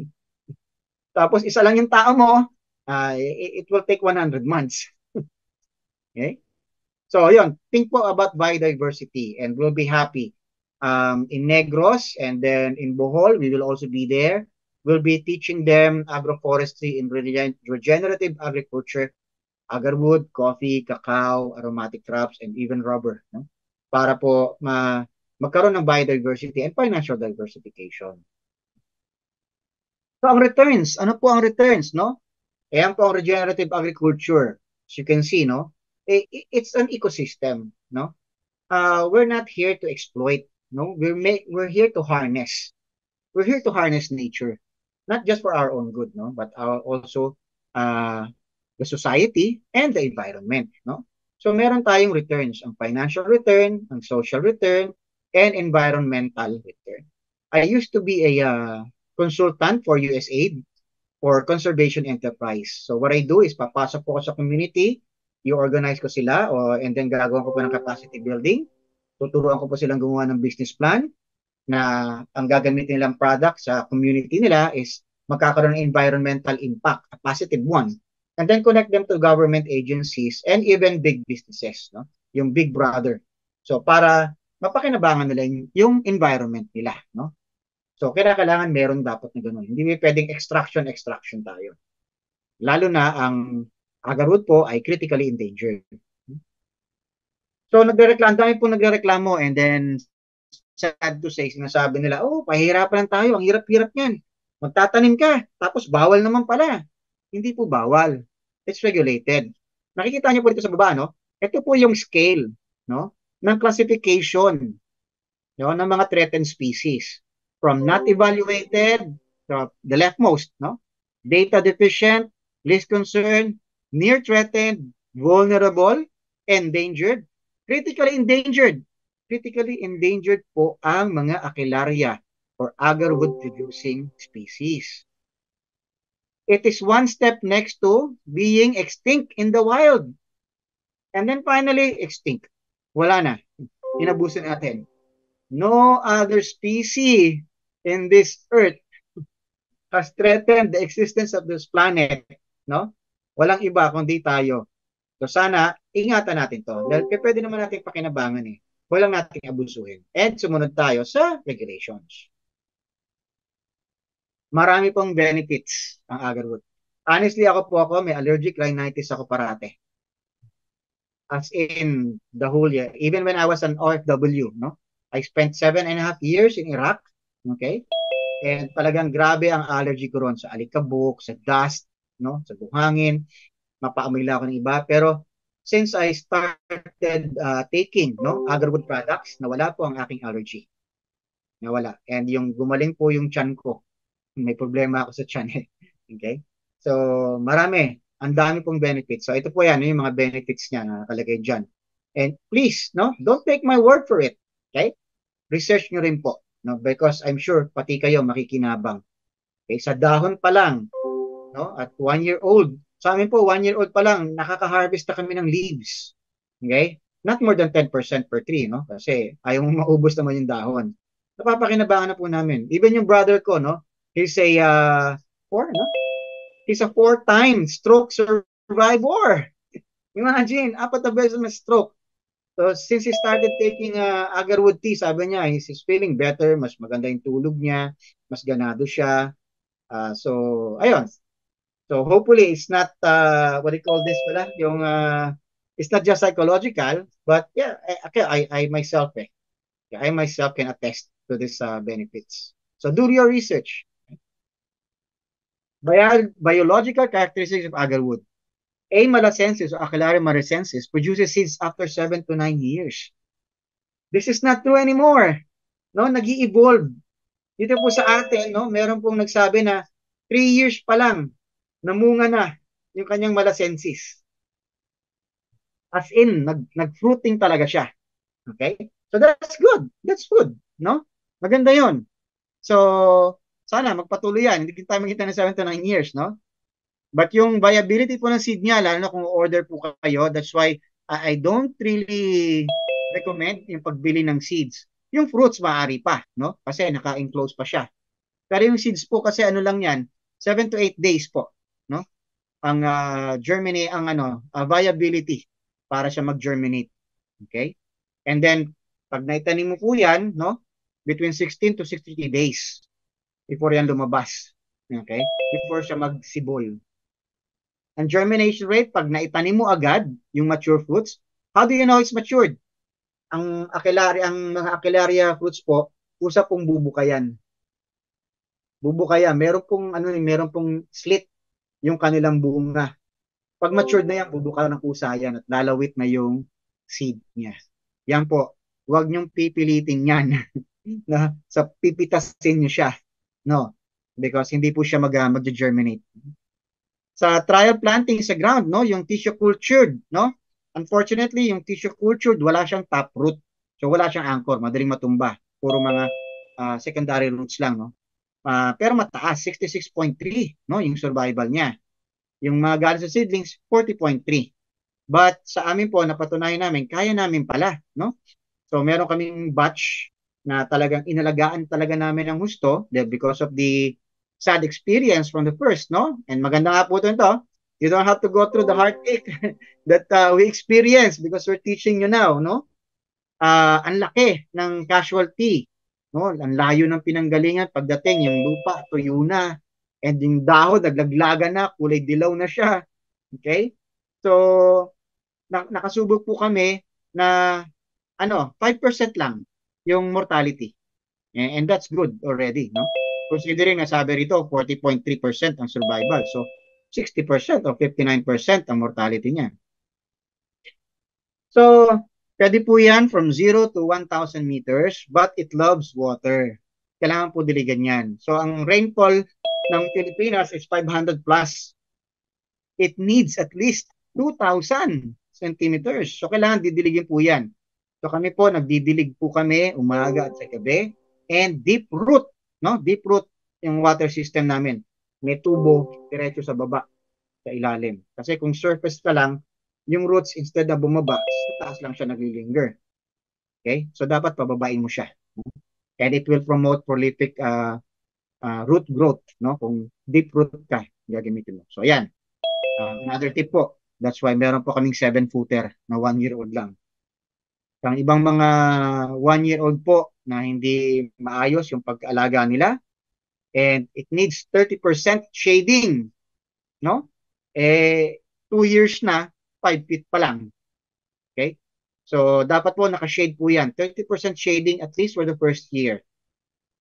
tapos isa lang yung tao mo, uh, it, it will take one hundred months. Okay? So, yun. Think po about biodiversity and we'll be happy. Um, in Negros and then in Bohol, we will also be there. We'll be teaching them agroforestry in regen regenerative agriculture, agarwood, coffee, cacao, aromatic crops, and even rubber. No? Para po ma magkaroon ng biodiversity and financial diversification. So, ang returns, ano po ang returns, no? Ayan po ang regenerative agriculture. As you can see, no? It's an ecosystem, no? Uh, we're not here to exploit, no? We're, make, we're here to harness. We're here to harness nature. Not just for our own good, no? But our, also uh, the society and the environment, no? So, meron tayong returns. Ang financial return, ang social return, and environmental return. I used to be a uh, consultant for U S A I D or conservation enterprise. So what I do is papasok po ko sa community, i-organize ko sila, or, and then gagawin ko po ng capacity building. Tuturuan ko po silang gumawa ng business plan na ang gagamitin nilang product sa community nila is magkakaroon ng environmental impact, a positive one. And then connect them to government agencies and even big businesses, no? Yung big brother. So para mapakinabangan nila yung, yung environment nila, no? So, kaya kailangan meron dapat na gano'n. Hindi may pwedeng extraction, extraction tayo. Lalo na ang agarwood po ay critically endangered. So, nagrereklamo, dami po nagrereklamo and then sad to say, sinasabi nila, oh, pahirapan lang tayo, ang hirap-hirap yan. Magtatanim ka, tapos bawal naman pala. Hindi po bawal. It's regulated. Nakikita niyo po dito sa baba, no? Ito po yung scale, no? Ng classification, no? Ng mga threatened species. From not evaluated, to the leftmost, no? Data deficient, least concern, near threatened, vulnerable, endangered, critically endangered. Critically endangered po ang mga Aquilaria or agarwood producing species. It is one step next to being extinct in the wild. And then finally, extinct. Wala na. Inabuso natin. No other species in this earth has threatened the existence of this planet, no? Walang iba kundi tayo. So sana ingatan natin to. Dahil pwede naman natin pakinabangan eh. Walang natin abusuhin. And sumunod tayo sa regulations. Marami pong benefits ang agarwood. Honestly, ako po ako, may allergic rhinitis ako parate. As in the whole year. Even when I was an O F W, no? I spent seven and a half years in Iraq. Okay? And talagang grabe ang allergy ko ron sa alikabok, sa dust, no, sa buhangin, mapaamoy lang ako ng iba. Pero since I started uh, taking no agarwood products, nawala po ang aking allergy. Nawala. And yung gumaling po yung tiyan ko. May problema ako sa tiyan eh. Okay? So, marami. Ang dami pong benefits. So, ito po yan, yung mga benefits niya na nakalagay dyan. And please, no, don't take my word for it. Okay? Research nyo rin po. No? Because I'm sure, pati kayo makikinabang. Okay? Sa dahon pa lang, no, at one year old, sa amin po, one year old pa lang, nakaka-harvest na kami ng leaves. Okay? Not more than ten percent per tree, no? Kasi ayaw mo maubos naman yung dahon. Napapakinabangan na po namin. Even yung brother ko, no? He's a uh, four, no? He's a four-time stroke survivor. Imagine, apat na beses na stroke. So, since he started taking uh, agarwood tea, sabi niya, he's, he's feeling better, mas maganda yung tulog niya, mas ganado siya. Uh, so, ayun. So, hopefully, it's not, uh, what do you call this pala? Yung, uh, it's not just psychological, but yeah, I, I, I myself, eh, I myself can attest to these uh, benefits. So, do your research. Bio biological characteristics of agarwood. A. malacensis or Acelarium maricensis produces seeds after seven to nine years. This is not true anymore. No, nag-i-evolve. Dito po sa atin, no, meron pong nagsabi na three years pa lang namunga na yung kanyang malacensis. As in, nag nag-fruiting talaga siya. Okay? So that's good. That's good, no? Maganda 'yon. So, sana magpatuloy yan. Hindi tayo makita ng seven to nine years, no? But yung viability po ng seed niya, lalo na kung order po kayo, that's why I don't really recommend yung pagbili ng seeds. Yung fruits, maaari pa, no? Kasi naka-enclose pa siya. Pero yung seeds po, kasi ano lang yan, seven to eight days po, no? Ang uh, germinate, ang ano, uh, viability para siya mag-germinate. Okay? And then, pag naitanim mo po yan, no? Between sixteen to sixty days before yan lumabas. Okay? Before siya magsibol. Ang germination rate, pag naitanim mo agad yung mature fruits, how do you know it's matured? Ang Aquilaria, ang mga Aquilaria fruits po, kusa pong bubukayan. Bubukayan. Meron pong, ano, meron pong slit yung kanilang bunga. Pag matured na yan, bubukayan ng kusa yan at lalawit na yung seed niya. Yan po. Huwag niyong pipilitin yan na sa pipitasin niyo siya. No. Because hindi po siya mag, uh, mag-germinate. Sa trial planting sa ground, no, yung tissue cultured, no? Unfortunately, yung tissue cultured, wala siyang taproot. So wala siyang anchor, madaling matumba. Puro mga uh, secondary roots lang, no? Uh, pero mataas, sixty-six point three, no, yung survival niya. Yung mga galing sa seedlings, forty point three. But sa amin po, napatunayan namin, kaya namin pala, no? So meron kaming batch na talagang inalagaan talaga namin ng gusto because of the sad experience from the first, no? And maganda nga po ito, you don't have to go through the heartache that uh, we experience because we're teaching you now, no? Uh, ang laki ng casualty, no? Ang layo ng pinanggalingan, pagdating yung lupa, tuyo na, and yung dahon, naglaglagan na, kulay dilaw na siya. Okay? So, na nakasubok po kami na, ano, five percent lang yung mortality. And, and that's good already, no? Considering na sabi rito, forty point three percent ang survival. So, sixty percent o fifty-nine percent ang mortality niya. So, pwede po yan from zero to one thousand meters, but it loves water. Kailangan po diligan yan. So, ang rainfall ng Pilipinas is five hundred plus. It needs at least two thousand centimeters. So, kailangan didiligin po yan. So, kami po, nagdidilig po kami umaga at sa gabi. And deep root, no? Deep root yung water system namin. May tubo diretso sa baba, sa ilalim. Kasi kung surface ka lang, yung roots instead na bumaba, sa taas lang siya naglilinger. Okay? So dapat pababain mo siya. And it will promote prolific uh, uh, root growth, no? Kung deep root ka, gagamitin mo. So ayan. Uh, another tip po. That's why meron po kaming seven footer na one year old lang. Ang ibang mga one year old po na hindi maayos yung pag-aalaga nila, and it needs thirty percent shading, no? Eh, two years na, five feet pa lang. Okay? So, dapat po naka-shade po yan. thirty percent shading at least for the first year.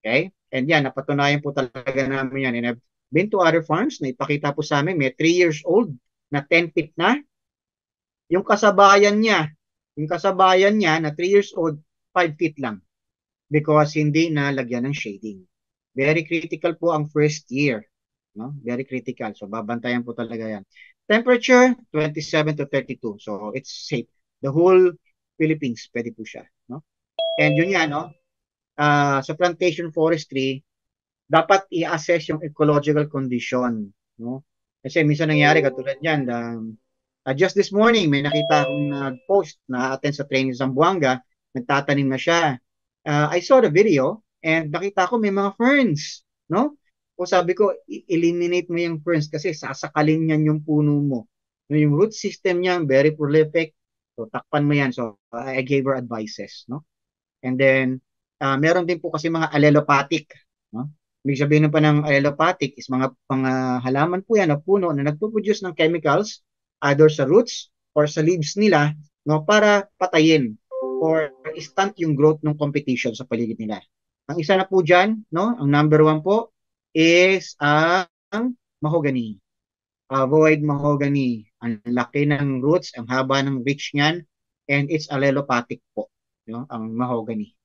Okay? And yan, napatunayan po talaga namin yan. And I've been to other farms na ipakita po sa amin, may three years old na ten feet na. Yung kasabayan niya, yung kasabayan niya na three years old, five feet lang because hindi na lagyan ng shading. Very critical po ang first year. No? Very critical. So, babantayan po talaga yan. Temperature, twenty-seven to thirty-two. So, it's safe. The whole Philippines, pwede po siya. No? And yun yan, no? Uh, sa plantation forestry, dapat i-assess yung ecological condition. No? Kasi minsan nangyari, katulad yan, um, uh, just this morning, may nakita akong nag-post na attend sa training sa Zamboanga, nagtatanim na siya. Uh, I saw the video, and nakita ko may mga ferns. No? O sabi ko, eliminate mo yung ferns kasi sasakalin niyan yung puno mo. Yung root system niya, very prolific. So, takpan mo yan. So, I gave her advices. No? And then, uh, meron din po kasi mga allelopathic. No? Ibig sabihin pa ng allelopathic is mga, mga halaman po yan o puno na nagpo-produce ng chemicals either sa roots or sa leaves nila, no, para patayin or stunt yung growth ng competition sa paligid nila. Ang isa na po dyan, no, ang number one po is ang mahogany. Avoid mahogany. Ang laki ng roots, ang haba ng reach niyan, and it's allelopathic po, no, ang mahogany.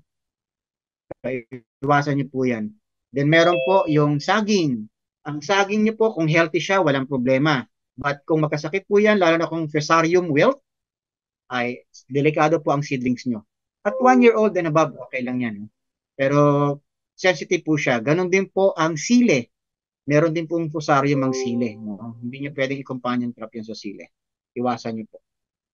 Iwasan niyo po yan. Then meron po yung saging. Ang saging niyo po, kung healthy siya, walang problema. But kung magkasakit po yan, lalo na kung Fusarium wilt, ay delikado po ang seedlings nyo. At one year old and above, okay lang yan. Pero sensitive po siya. Ganon din po ang sile. Meron din pong Fusarium ang sile. No? Hindi nyo pwedeng i-companion crop yan sa sile. Iwasan nyo po.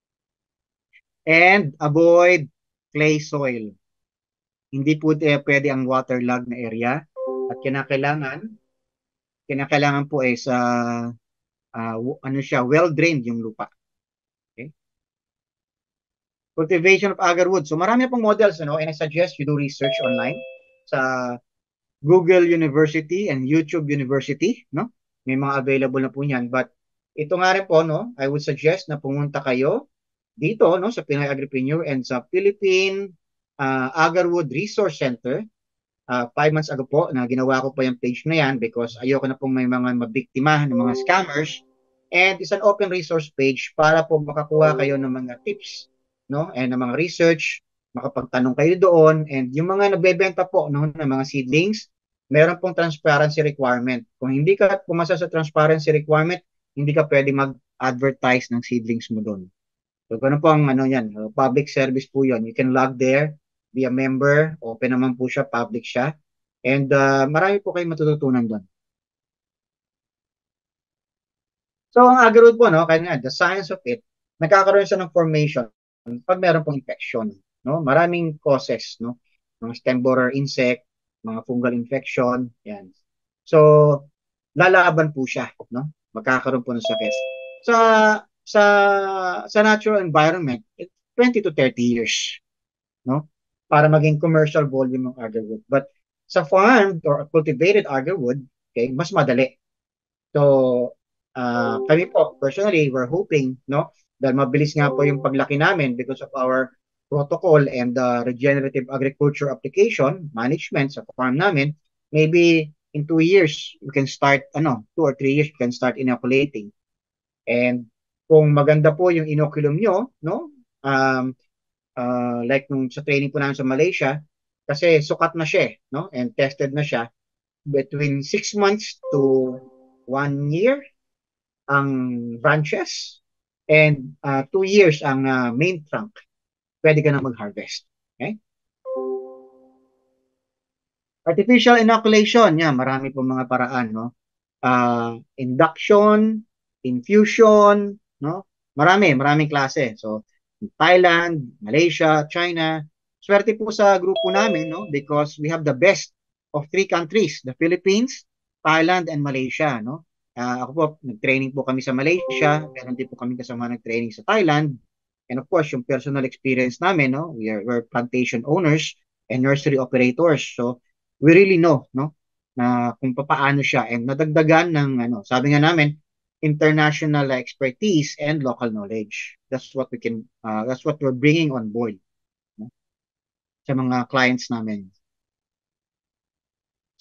And avoid clay soil. Hindi po eh, pwede ang waterlogged na area. At kinakailangan, kinakailangan po eh sa uh, ano siya, well-drained yung lupa. Okay? Cultivation of agarwood. So marami pong models, ano, and I suggest you do research online sa Google University and YouTube University, no? May mga available na po niyan. But ito nga rin po, no, I would suggest na pumunta kayo dito, no, sa Pinoy Agripreneur and sa Philippine uh, Agarwood Resource Center. Uh, five months ago po na ginawa ko po yung page na yan because ayoko na pong may mga mabiktima ng mga scammers, and it's an open resource page para po makakuha kayo ng mga tips, no, and ng mga research, makapagtanong kayo doon, and yung mga nagbebenta po, no, ng mga seedlings, meron pong transparency requirement. Kung hindi ka pumasa sa transparency requirement, hindi ka pwede mag-advertise ng seedlings mo doon. So ganun po ang ano yan, public service po yun. You can log there, be a member, open naman po siya, public siya. And uh, marami po kayong matututunan doon. So ang agarwood po, no, kaya nga, the science of it, nagkakaroon siya ng formation pag meron pong infection. No? Maraming causes, no? Mga stem borer insect, mga fungal infection, yan. So, lalaban po siya, no? Magkakaroon po ng sakit. Sa, sa, sa natural environment, twenty to thirty years, no? Para maging commercial volume ng agarwood. But sa farmed or cultivated agarwood, okay, mas madali. So, uh, kami po, personally, we're hoping, no, dahil mabilis nga po yung paglaki namin because of our protocol and the uh, regenerative agriculture application management sa farm namin, maybe in two years, we can start, ano, two or three years, we can start inoculating. And kung maganda po yung inoculum nyo, no, um, Uh, like nung sa training po namin sa Malaysia, kasi sukat na siya, no? And tested na siya. Between six months to one year ang branches, and uh, two years ang uh, main trunk. Pwede ka na mag-harvest. Okay? Artificial inoculation, yan, marami po mga paraan, no? Uh, induction, infusion, no? Marami, maraming klase. So, Thailand, Malaysia, China. Swerte po sa grupo namin, no? Because we have the best of three countries, the Philippines, Thailand, and Malaysia, no? Uh, ako po, nag-training po kami sa Malaysia, meron din po kami kasama nag-training sa Thailand. And of course, yung personal experience namin, no? We are, we're plantation owners and nursery operators. So, we really know, no? Na kung paano siya, and nadagdagan ng, ano, sabi nga namin, international expertise and local knowledge. That's what we can, uh, that's what we're bringing on board, no? Sa mga clients namin.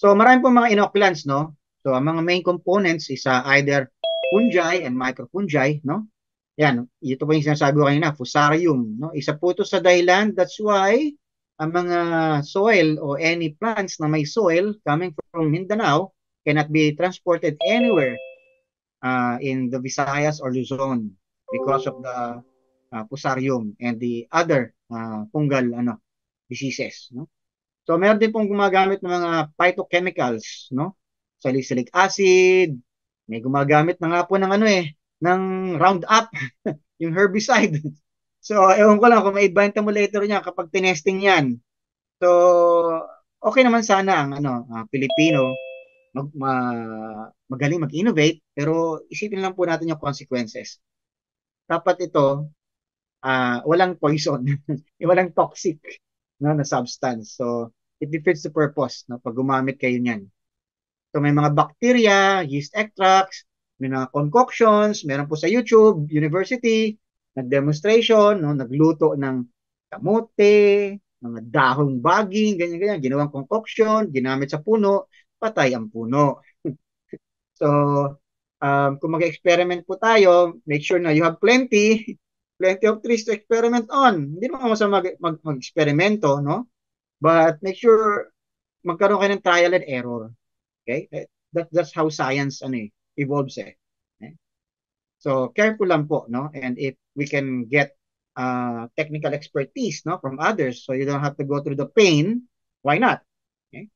So marami po mga inoculants, no? So ang mga main components is uh, either fungi and microfungi, no? Yan, ito po yung sinasabi ko kanina, fusarium, no? Isa po ito sa dahilan, that's why ang mga soil o any plants na may soil coming from Mindanao cannot be transported anywhere uh, in the Visayas or Luzon because of the uh, fusarium and the other uh, fungal ano diseases, no? So meron din pong gumagamit ng mga phytochemicals, no? Salicylic acid, may gumagamit na nga po ng ano eh, ng Roundup, yung herbicide. So ewan ko lang kung may ibenta mo later niya kapag tinesting yan. So okay naman sana ang ano, uh, Pilipino mag, ma, magaling mag-innovate, pero isipin lang po natin yung consequences. Dapat ito uh, walang poison, walang toxic, no, na substance. So it defeats the purpose, no, pag gumamit kayo niyan. So may mga bacteria, yeast extracts, may mga concoctions, meron po sa YouTube, university, nag-demonstration, no, nagluto ng kamote, mga dahong baging, ganyan-ganyan, ginawang concoction, ginamit sa puno, patay ang puno. So, um, kung mag-experiment po tayo, make sure na you have plenty, plenty of trees to experiment on. Hindi naman masama mag, mag, mag-experimento, no? But make sure magkaroon kayo ng trial and error. Okay? That, that's how science ano, eh, evolves eh. Okay? So, careful lang po, no? And if we can get uh, technical expertise, no, from others, so you don't have to go through the pain, why not? Okay?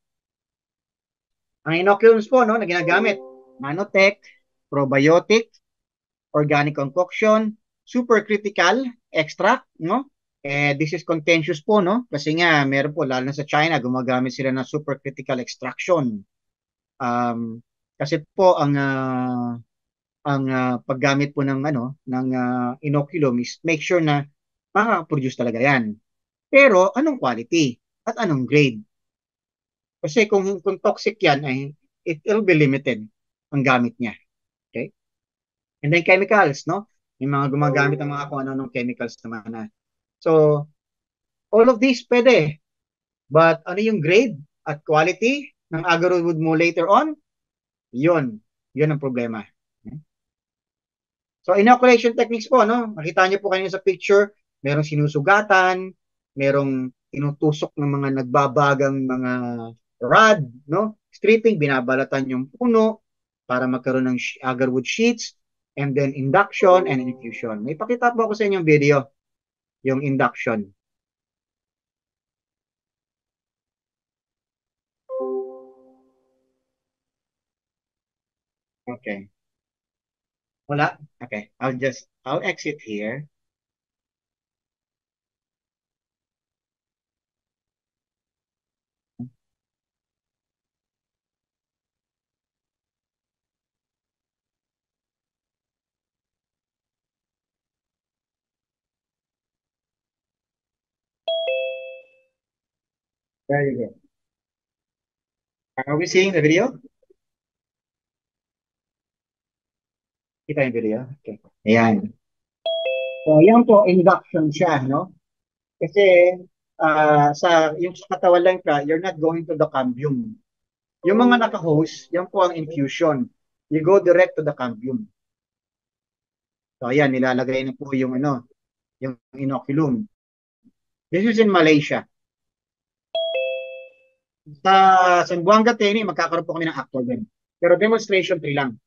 Ang inoculums po, no, na ginagamit, Manotech, probiotic, organic concoction, supercritical extract, no? Eh, this is contentious po, no? Kasi nga, meron po, lalo na sa China, gumagamit sila ng supercritical extraction. Um, kasi po, ang uh, ang uh, paggamit po ng ano ng uh, inoculum is make sure na makaka-produce talaga yan. Pero anong quality at anong grade? Kasi kung, kung toxic yan, ay it will be limited ang gamit niya. Okay? And then chemicals, no? May mga gumagamit ng mga kung ano-anong chemicals naman na. So, all of these pwede. But ano yung grade at quality ng agarwood mo later on? Yun. Yun ang problema. Okay? So, inoculation techniques po, no? Makita niyo po kanina sa picture, merong sinusugatan, merong tinutusok ng mga nagbabagang mga rod, no? Stripping, binabalatan yung puno para magkaroon ng agarwood sheets, and then induction and infusion. May pakita po ako sa inyong video, yung induction. Okay. Wala? Okay. I'll just, I'll exit here. There you go. Are we seeing the video? Kita yung video? Okay. Ayan. So, yan po, induction siya, no? Kasi, uh, sa, yung sa katawan lang ka, you're not going to the cambium. Yung mga naka-host, yan po ang infusion. You go direct to the cambium. So, ayan, nilalagay na po yung, ano, yung inoculum. This is in Malaysia. Sa Zamboanga Teni, magkakaroon po kami ng actor din. Pero demonstration tree lang.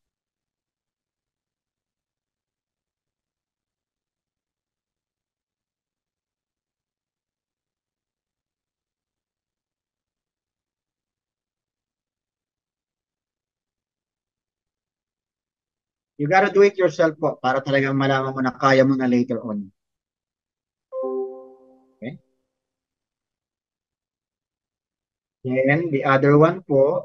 You gotta do it yourself po para talagang malaman mo na kaya mo na later on. Okay? Then, the other one po,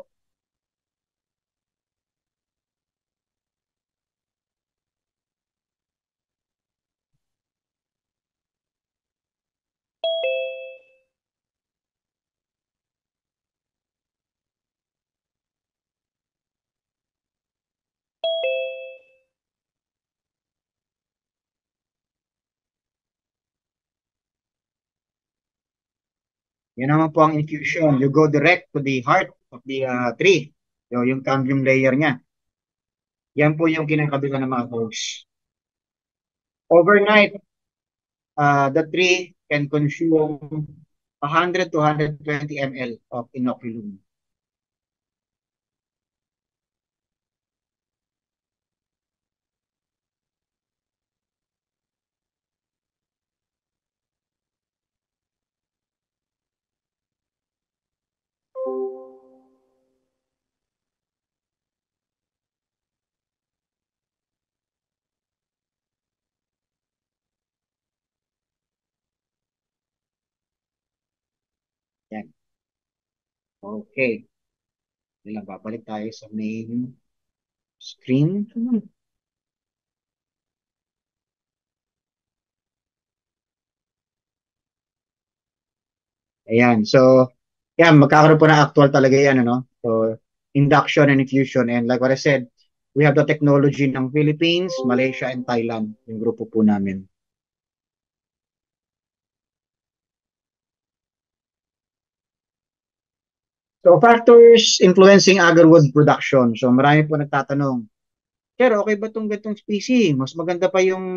yan naman po ang infusion. You go direct to the heart of the uh, tree. So, yung cambium layer niya. Yan po yung kinakabitan ng mga hose. Overnight, uh, the tree can consume one hundred to one hundred twenty milliliters of inoculum. Yan. Okay. Lang, babalik tayo sa main screen. Ayan. So, yan, magkakaroon po na actual talaga yan, ano? So, induction and infusion. And like what I said, we have the technology ng Philippines, Malaysia, and Thailand, yung grupo po namin. So, factors influencing agarwood production. So, marami po nagtatanong, Sir, okay ba itong ganitong species? Mas maganda pa yung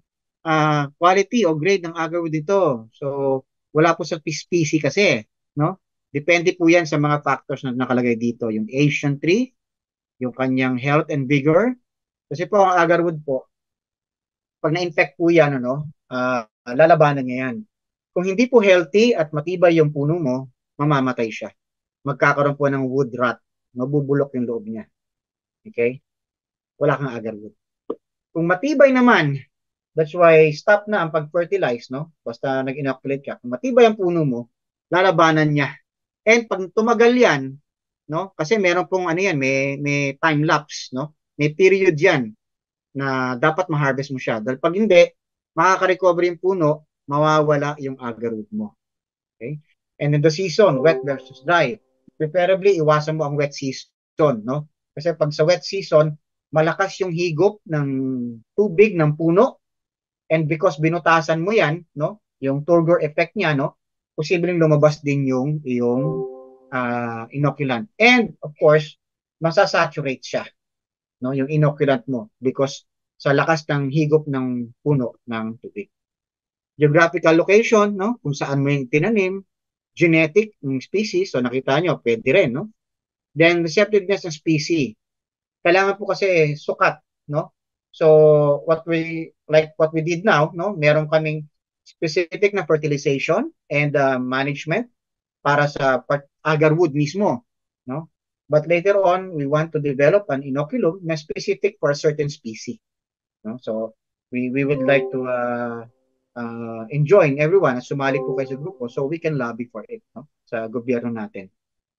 uh, quality o grade ng agarwood dito. So, wala po sa species kasi, no? Depende po yan sa mga factors na nakalagay dito. Yung Asian tree, yung kanyang health and vigor. Kasi po, ang agarwood po, pag na-infect po yan, ano, uh, lalabanan niya yan. Kung hindi po healthy at matibay yung puno mo, mamamatay siya. Magkakaroon po ng wood rot. Mabubulok yung loob niya. Okay? Wala kang agarwood. Kung matibay naman, that's why stop na ang pag-fertilize, no? Basta nag-inoculate ka. Kung matibay ang puno mo, lalabanan niya. And pag tumagal yan, no? Kasi meron pong ano yan, may, may time lapse, no? May period yan na dapat ma-harvest mo siya. Dahil pag hindi, makaka-recover yung puno, mawawala yung agarwood mo. Okay? And in the season, wet versus dry. Preferably, iwasan mo ang wet season, no? Kasi pag sa wet season, malakas yung higop ng tubig ng puno, and because binutasan mo yan, no, yung turgor effect niya, no, posibleng lumabas din yung yung uh, inoculant. And of course, masasaturate siya, no, yung inoculant mo because sa lakas ng higop ng puno ng tubig. Geographical location, no, kung saan mo yung tinanim, genetic ng species, so nakita nyo, pwede rin, no. Then receptiveness ng species. Kailangan po kasi sukat, no? So, what we, like what we did now, no? Meron kaming specific na fertilization and uh, management para sa agarwood mismo, no? But later on, we want to develop an inoculum na specific for a certain species, no? So, we, we would like to uh, uh, enjoin everyone na sumali po kayo sa grupo so we can lobby for it, no? Sa gobyerno natin.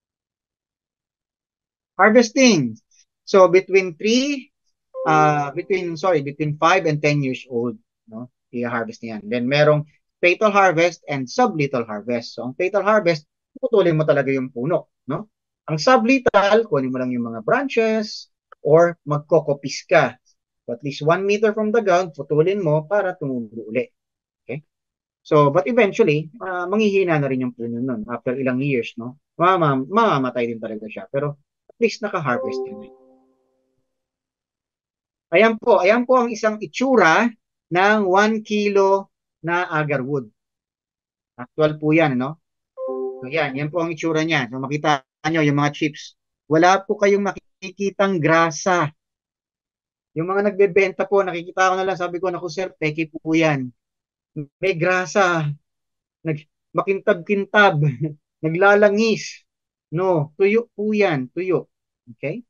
Harvesting. So between three, uh, between sorry, between five and ten years old, no, i-harvest niyan. Then merong fatal harvest and sublethal harvest. So ang fatal harvest, putulin mo talaga yung puno, no? Ang sublethal, kunin mo lang yung mga branches or magkokopis ka. So at least one meter from the ground, putulin mo para tumubo uli. Okay? So, but eventually, uh, manghihina na rin yung puno nun after ilang years, no? Mama, mamamatay din talaga siya. Pero at least naka-harvest din. Ayan po, ayan po ang isang itsura ng one kilo na agarwood. Actual po yan, no? So yan, yan po ang itsura niya. So makita nyo yung mga chips. Wala po kayong makikitang grasa. Yung mga nagbebenta po, nakikita ko na lang, sabi ko, naku sir, peke po yan. May grasa. Nag, makintab-kintab. Naglalangis. No, tuyo po yan, tuyo. Okay?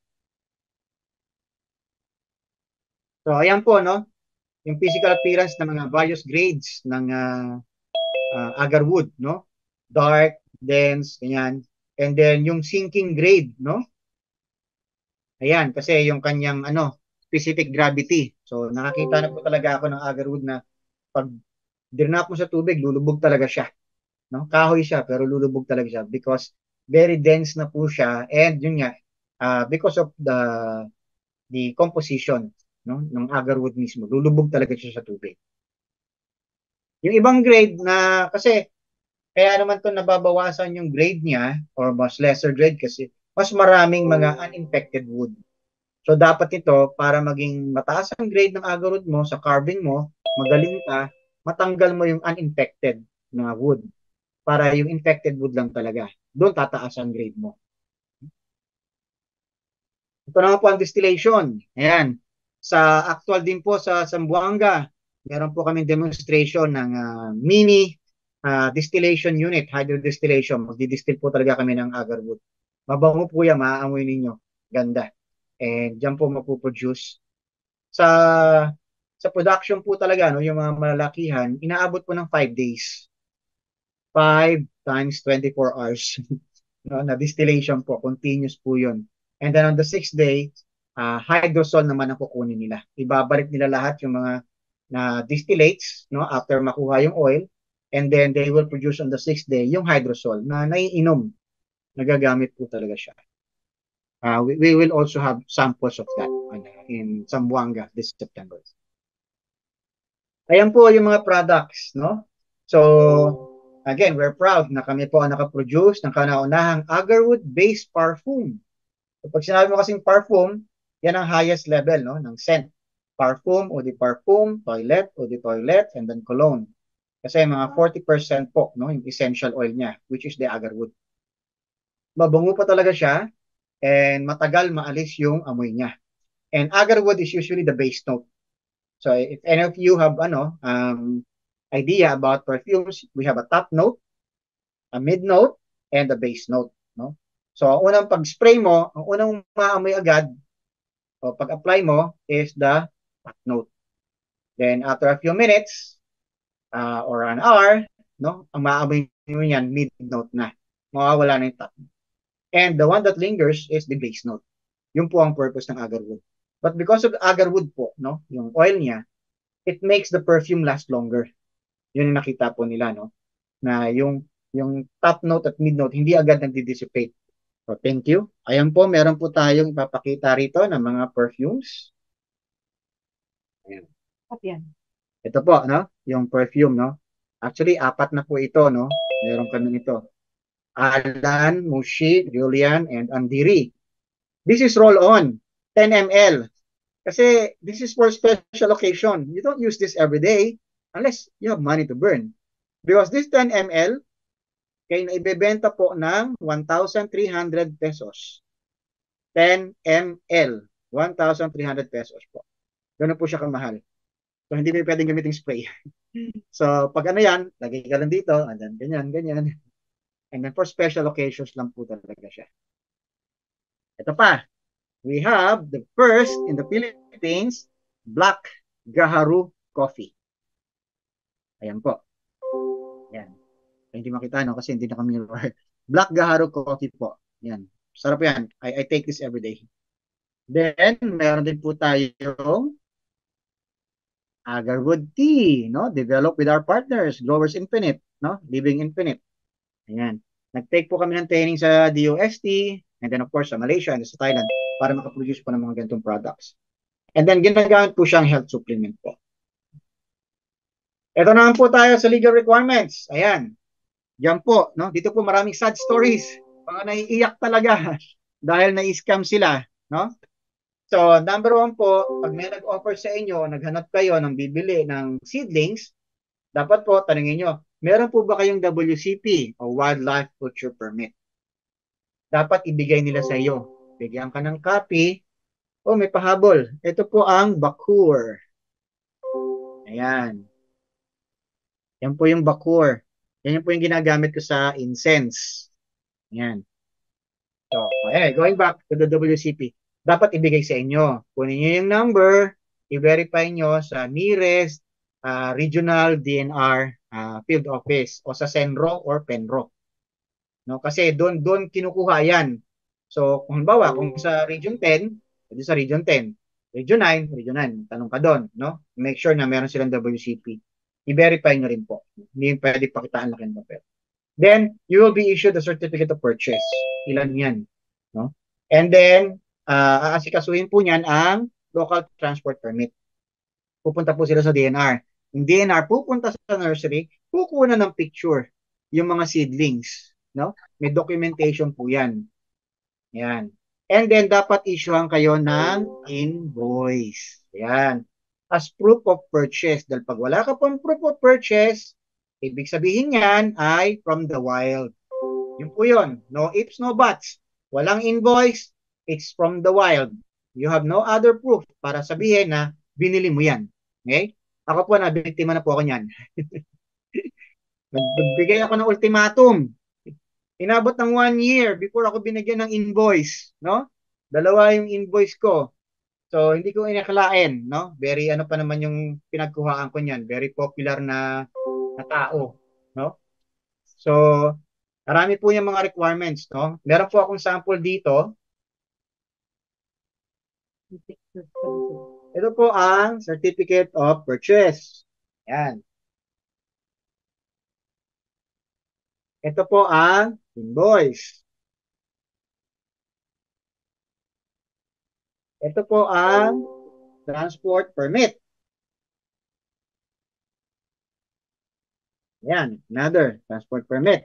So, ayan po, no? Yung physical appearance ng mga various grades ng uh, uh, agarwood, no? Dark, dense, ganyan. And then, yung sinking grade, no? Ayan, kasi yung kanyang, ano, specific gravity. So, nakakita na po talaga ako ng agarwood na pag dirnap mo sa tubig, lulubog talaga siya. No? Kahoy siya, pero lulubog talaga siya because very dense na po siya. And yun nga, uh, because of the the composition, no, ng agarwood mismo. Lulubog talaga siya sa tubig. Yung ibang grade na, kasi, kaya naman to nababawasan yung grade niya, or mas lesser grade kasi, mas maraming mga uninfected wood. So, dapat ito, para maging mataas ang grade ng agarwood mo sa carving mo, magaling ka, matanggal mo yung uninfected na wood. Para yung infected wood lang talaga. Doon tataas ang grade mo. Ito naman po ang distillation. Ayan. Sa actual din po sa Zamboanga, meron po kaming demonstration ng uh, mini uh, distillation unit, hydrodistillation. Magdidistill po talaga kami ng agarwood. Mabango po yan, maaamoy ninyo. Ganda. And dyan po mapuproduce. Sa sa production po talaga, no, yung mga malalakihan, inaabot po ng five days. five times twenty-four hours. No, na distillation po, continuous po yun. And then on the sixth day, uh, hydrosol naman ang kukunin nila. Ibabalik nila lahat yung mga na distillates, no, after makuha yung oil, and then they will produce on the sixth day yung hydrosol na naiinom. Nagagamit po talaga siya. Uh, we, we will also have samples of that uh, in Zamboanga this September. Ayan po yung mga products, no? So, again, we're proud na kami po ang nakaproduce ng kanaunahang agarwood-based parfum. So, pag sinabi mo kasing parfum, yan ang highest level, no, ng scent. Parfum, eau de parfum, toilet, eau de toilet, and then cologne. Kasi mga forty percent po, no, yung essential oil niya, which is the agarwood. Mabango pa talaga siya, and matagal maalis yung amoy niya. And agarwood is usually the base note. So, if any of you have, ano, um, idea about perfumes, we have a top note, a mid note, and a base note, no? So, ang unang pag-spray mo, ang unang maamoy agad, o pag-apply mo, is the top note. Then, after a few minutes, uh, or an hour, no, ang maamoy mo yan, mid note na. Mawawala na yung top note. And the one that lingers is the base note. Yung po ang purpose ng agarwood. But because of the agarwood po, no, yung oil niya, it makes the perfume last longer. Yun yung nakita po nila, no, na yung yung top note at mid note hindi agad nagdi-dissipate. So, thank you. Ayan po, meron po tayong ipapakita rito ng mga perfumes. Ayan. Ayan. Ito po, no, yung perfume, no. Actually, apat na po ito, no. Meron kami nito. Alan, Mushi, Julian, and Andiri. This is roll-on, ten milliliters. Kasi this is for special occasion. You don't use this every day unless you have money to burn. Because this ten milliliters, kaya na ibebenta po ng one thousand three hundred pesos. ten milliliters, one thousand three hundred pesos po. Ganun po siya kamahal. So, hindi mo pwedeng gamitin spray. So, pag ano yan, lagay ka lang dito, and then ganyan, ganyan. And then for special occasions lang po talaga siya. Ito pa. We have the first in the Philippines, Black Gaharu Coffee. Ayan po. Ayan. Hindi makita, no? Kasi hindi na kami Black Gaharu Coffee po. Ayan. Sarap yan. I, I take this every day. Then, meron din po tayong agarwood tea, no? Developed with our partners, Growers Infinite, no? Living Infinite. Ayan. Nag-take po kami ng training sa D O S T, and then of course sa Malaysia and sa Thailand para makaproduce po ng mga ganitong products. And then ginagamit po siyang health supplement po. Ito naman po tayo sa legal requirements. Ayan. Diyan po, no? Dito po maraming sad stories. Mga naiiyak talaga dahil na-scam sila, no? So, number one po, pag may nag-offer sa inyo, naghanap kayo ng bibili ng seedlings, dapat po, tanungin nyo, meron po ba kayong W C P o Wildlife Culture Permit? Dapat ibigay nila sa iyo. Bigyan ka ng copy. Oh, may pahabol. Ito po ang Bakur. Ayan. Yan po yung Bakur. Yan po yung ginagamit ko sa incense. Ayan. So, okay, going back to the W C P. Dapat ibigay sa inyo. Kunin nyo yung number, i-verify nyo sa nearest uh, regional D N R uh, field office o sa Senro or Penro. No, kasi doon doon kinukuha yan. So, kung halimbawa, kung sa Region ten, pwede sa Region ten. Region nine, Region nine, tanong ka doon, no? Make sure na meron silang W C P. I-verify nyo rin po. Hindi pwede pakitaan laki ng papel. Then, you will be issued a certificate of purchase. Ilan yan, no? And then, uh, aasikasuhin po niyan ang local transport permit. Pupunta po sila sa D N R. Yung D N R pupunta sa nursery, kukuha ng picture yung mga seedlings, no? May documentation po yan. Yan. And then, dapat issuehan kayo ng invoice. Yan. As proof of purchase. Dahil pag wala ka pong proof of purchase, ibig sabihin yan ay from the wild. Yun po yun. No ifs, no buts. Walang invoice, it's from the wild. You have no other proof para sabihin na binili mo yan. Okay? Ako po, nabiktima na po ako niyan. Nagbigay ako ng ultimatum. Inabot ng one year before ako binigyan ng invoice, no? Dalawa yung invoice ko. So, hindi ko inakalain, no? Very, ano pa naman yung pinagkuhaan ko niyan. Very popular na, na tao, no? So, marami po yung mga requirements, no? Meron po akong sample dito. Ito po ang Certificate of Purchase. Yan. Ito po ang invoice. Ito po ang transport permit. Yan, another transport permit.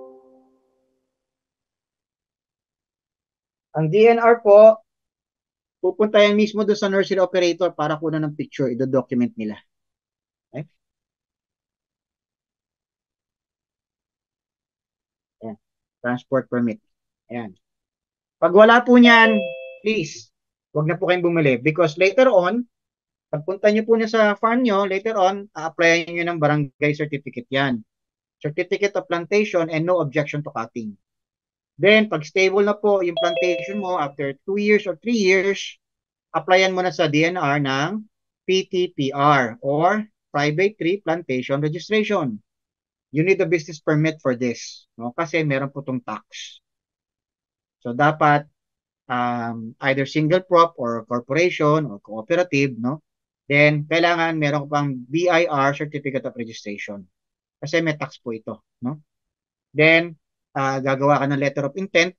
Ang D N R po, pupunta yan mismo doon sa nursery operator para kunan ng picture, i-document nila. Okay? Yan, transport permit. Ayan. Pag wala po niyan, please, wag na po kayong bumili because later on, pagpunta nyo po niya sa farm nyo, later on, a-applyan nyo ng barangay certificate yan. Certificate of plantation and no objection to cutting. Then, pag stable na po yung plantation mo after two years or three years, applyan mo na sa D N R ng P T P R or Private Tree Plantation Registration. You need a business permit for this, no? Kasi meron po itong tax. So, dapat um, either single prop or corporation or cooperative, no? Then, kailangan meron pang B I R, Certificate of Registration. Kasi may tax po ito, no? Then, uh, gagawa ka ng letter of intent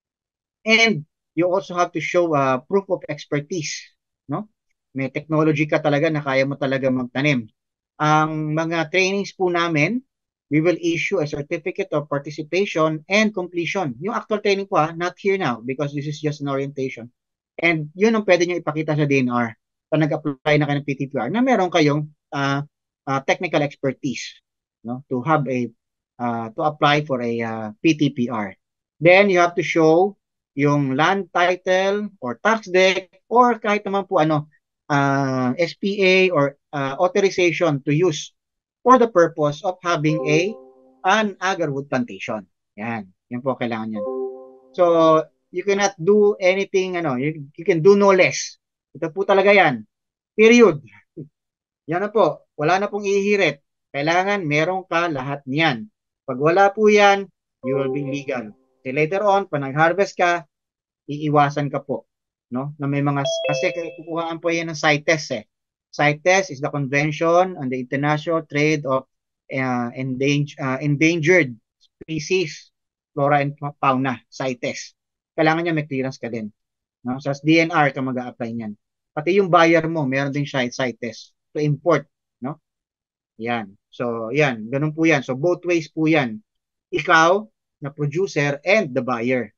and you also have to show uh, proof of expertise, no? May technology ka talaga na kaya mo talaga magtanim. Ang mga trainings po namin, we will issue a certificate of participation and completion. Yung actual training po, ha, not here now because this is just an orientation. And yun ang pwede nyo ipakita sa D N R pag nag-apply na kayo ng P T P R na meron kayong uh, uh, technical expertise, no, to have a uh, to apply for a uh, P T P R. Then you have to show yung land title or tax deed or kahit naman po ano uh, S P A or uh, authorization to use for the purpose of having a an agarwood plantation. Yan, yan po kailangan yan. So you cannot do anything, ano, you, you can do no less. Ito po talaga yan. Period. Yan na po. Wala na pong ihirit. Kailangan meron ka lahat niyan. Pag wala po yan, you will be legal. So later on, pag nag-harvest ka, iiwasan ka po. No? Na may mga, kasi kukuhaan po yan ng CITES eh. CITES is the Convention on the International Trade of uh, Endangered, uh, Endangered Species, Flora and Fauna, CITES. Kailangan niya may clearance ka din. No? So, as D N R ka mag-a-apply niyan. Pati yung buyer mo, meron din siya CITES to import. No? Yan. So, yan. Ganun po yan. So, both ways po yan. Ikaw, na producer, and the buyer.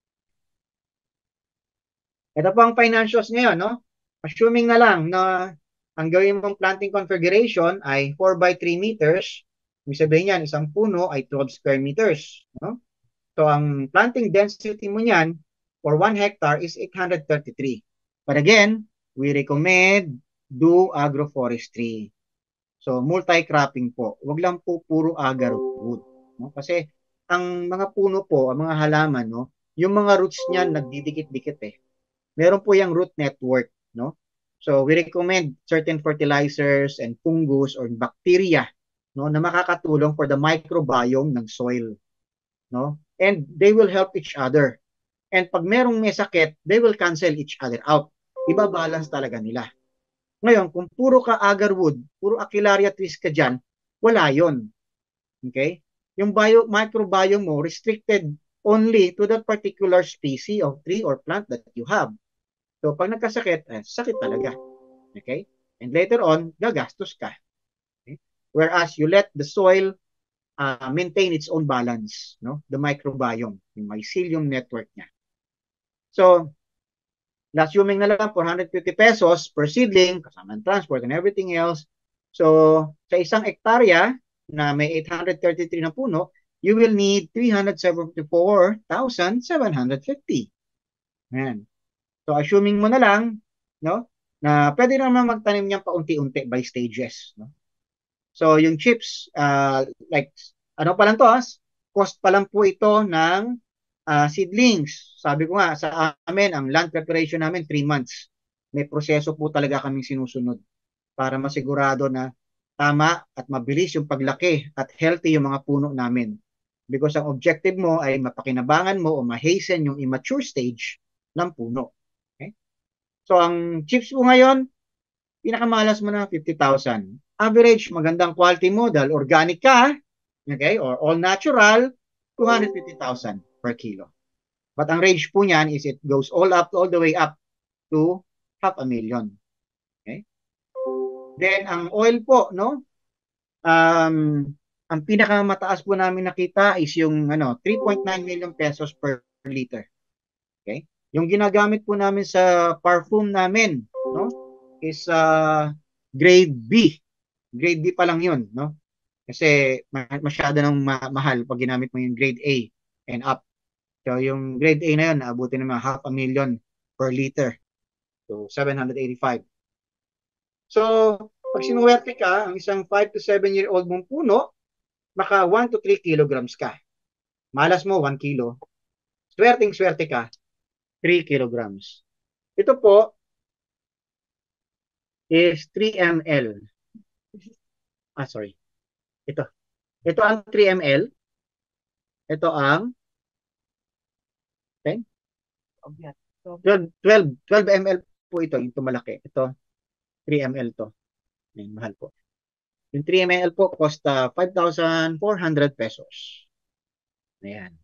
Ito po ang financials ngayon, no? Assuming na lang na ang gawin mong planting configuration ay four by three meters, ibig sabihin yan, isang puno ay twelve square meters, no? So, ang planting density mo niyan for one hectare is eight hundred thirty-three. But again, we recommend do agroforestry. So, multi-cropping po. Huwag lang po puro agarwood. No? Kasi, ang mga puno po, ang mga halaman, no? Yung mga roots niyan nagdidikit-dikit eh. Meron po yung root network, no? So, we recommend certain fertilizers and fungus or bacteria, no, na makakatulong for the microbiome ng soil, no? And they will help each other. And pag merong may sakit, they will cancel each other out. Iba-balance talaga nila. Ngayon, kung puro ka agarwood, puro Aquilaria trees ka dyan, wala yon. Okay? Yung bio, microbiome mo restricted only to that particular species of tree or plant that you have. So, pag nagkasakit, eh, sakit talaga. Okay? And later on, gagastos ka. Okay? Whereas, you let the soil uh, maintain its own balance, no? The microbiome, yung mycelium network niya. So, assuming na lang four hundred fifty pesos per seedling, kasama ng transport and everything else. So, sa isang ektarya na may eight hundred thirty-three na puno, you will need three hundred seventy-four thousand seven hundred fifty. Ayan. So, assuming mo na lang, no, na pwede naman magtanim niyan paunti-unti by stages. No? So, yung chips, uh, like, ano pa lang to, ah, cost pa lang po ito ng uh, seedlings. Sabi ko nga, sa amin, ang land preparation namin, three months. May proseso po talaga kaming sinusunod para masigurado na tama at mabilis yung paglaki at healthy yung mga puno namin. Because ang objective mo ay mapakinabangan mo o ma-hasten yung immature stage ng puno. Okay? So, ang chips po ngayon, pinakamalas mo na fifty thousand. Average, magandang quality model, organic ka, okay, or all natural, two hundred fifty thousand per kilo. But ang range po niyan is it goes all up, all the way up to half a million. Okay? Then, ang oil po, no? Um, ang pinakamataas po namin nakita is yung ano, three point nine million pesos per liter. Okay? Yung ginagamit po namin sa parfum namin, no? Is uh, grade B. Grade B pa lang yun, no? Kasi masyado nang ma mahal pag ginamit mo yung grade A and up. So, yung grade A na yun, naabutin naman half a million per liter. So, seven hundred eighty-five. So, pag sinuwerte ka, ang isang five to seven year old mong puno, maka one to three kilograms ka. Malas mo, one kilo. Swerting-swerte ka, three kilograms. Ito po is three milliliters. Ah, sorry. Ito. Ito ang three milliliters. Ito ang okay? twelve, twelve, twelve milliliters po ito, yung malaki. Ito, three milliliters to. Ayan, mahal po. Yung three milliliters po, costa five thousand four hundred pesos. Ayan.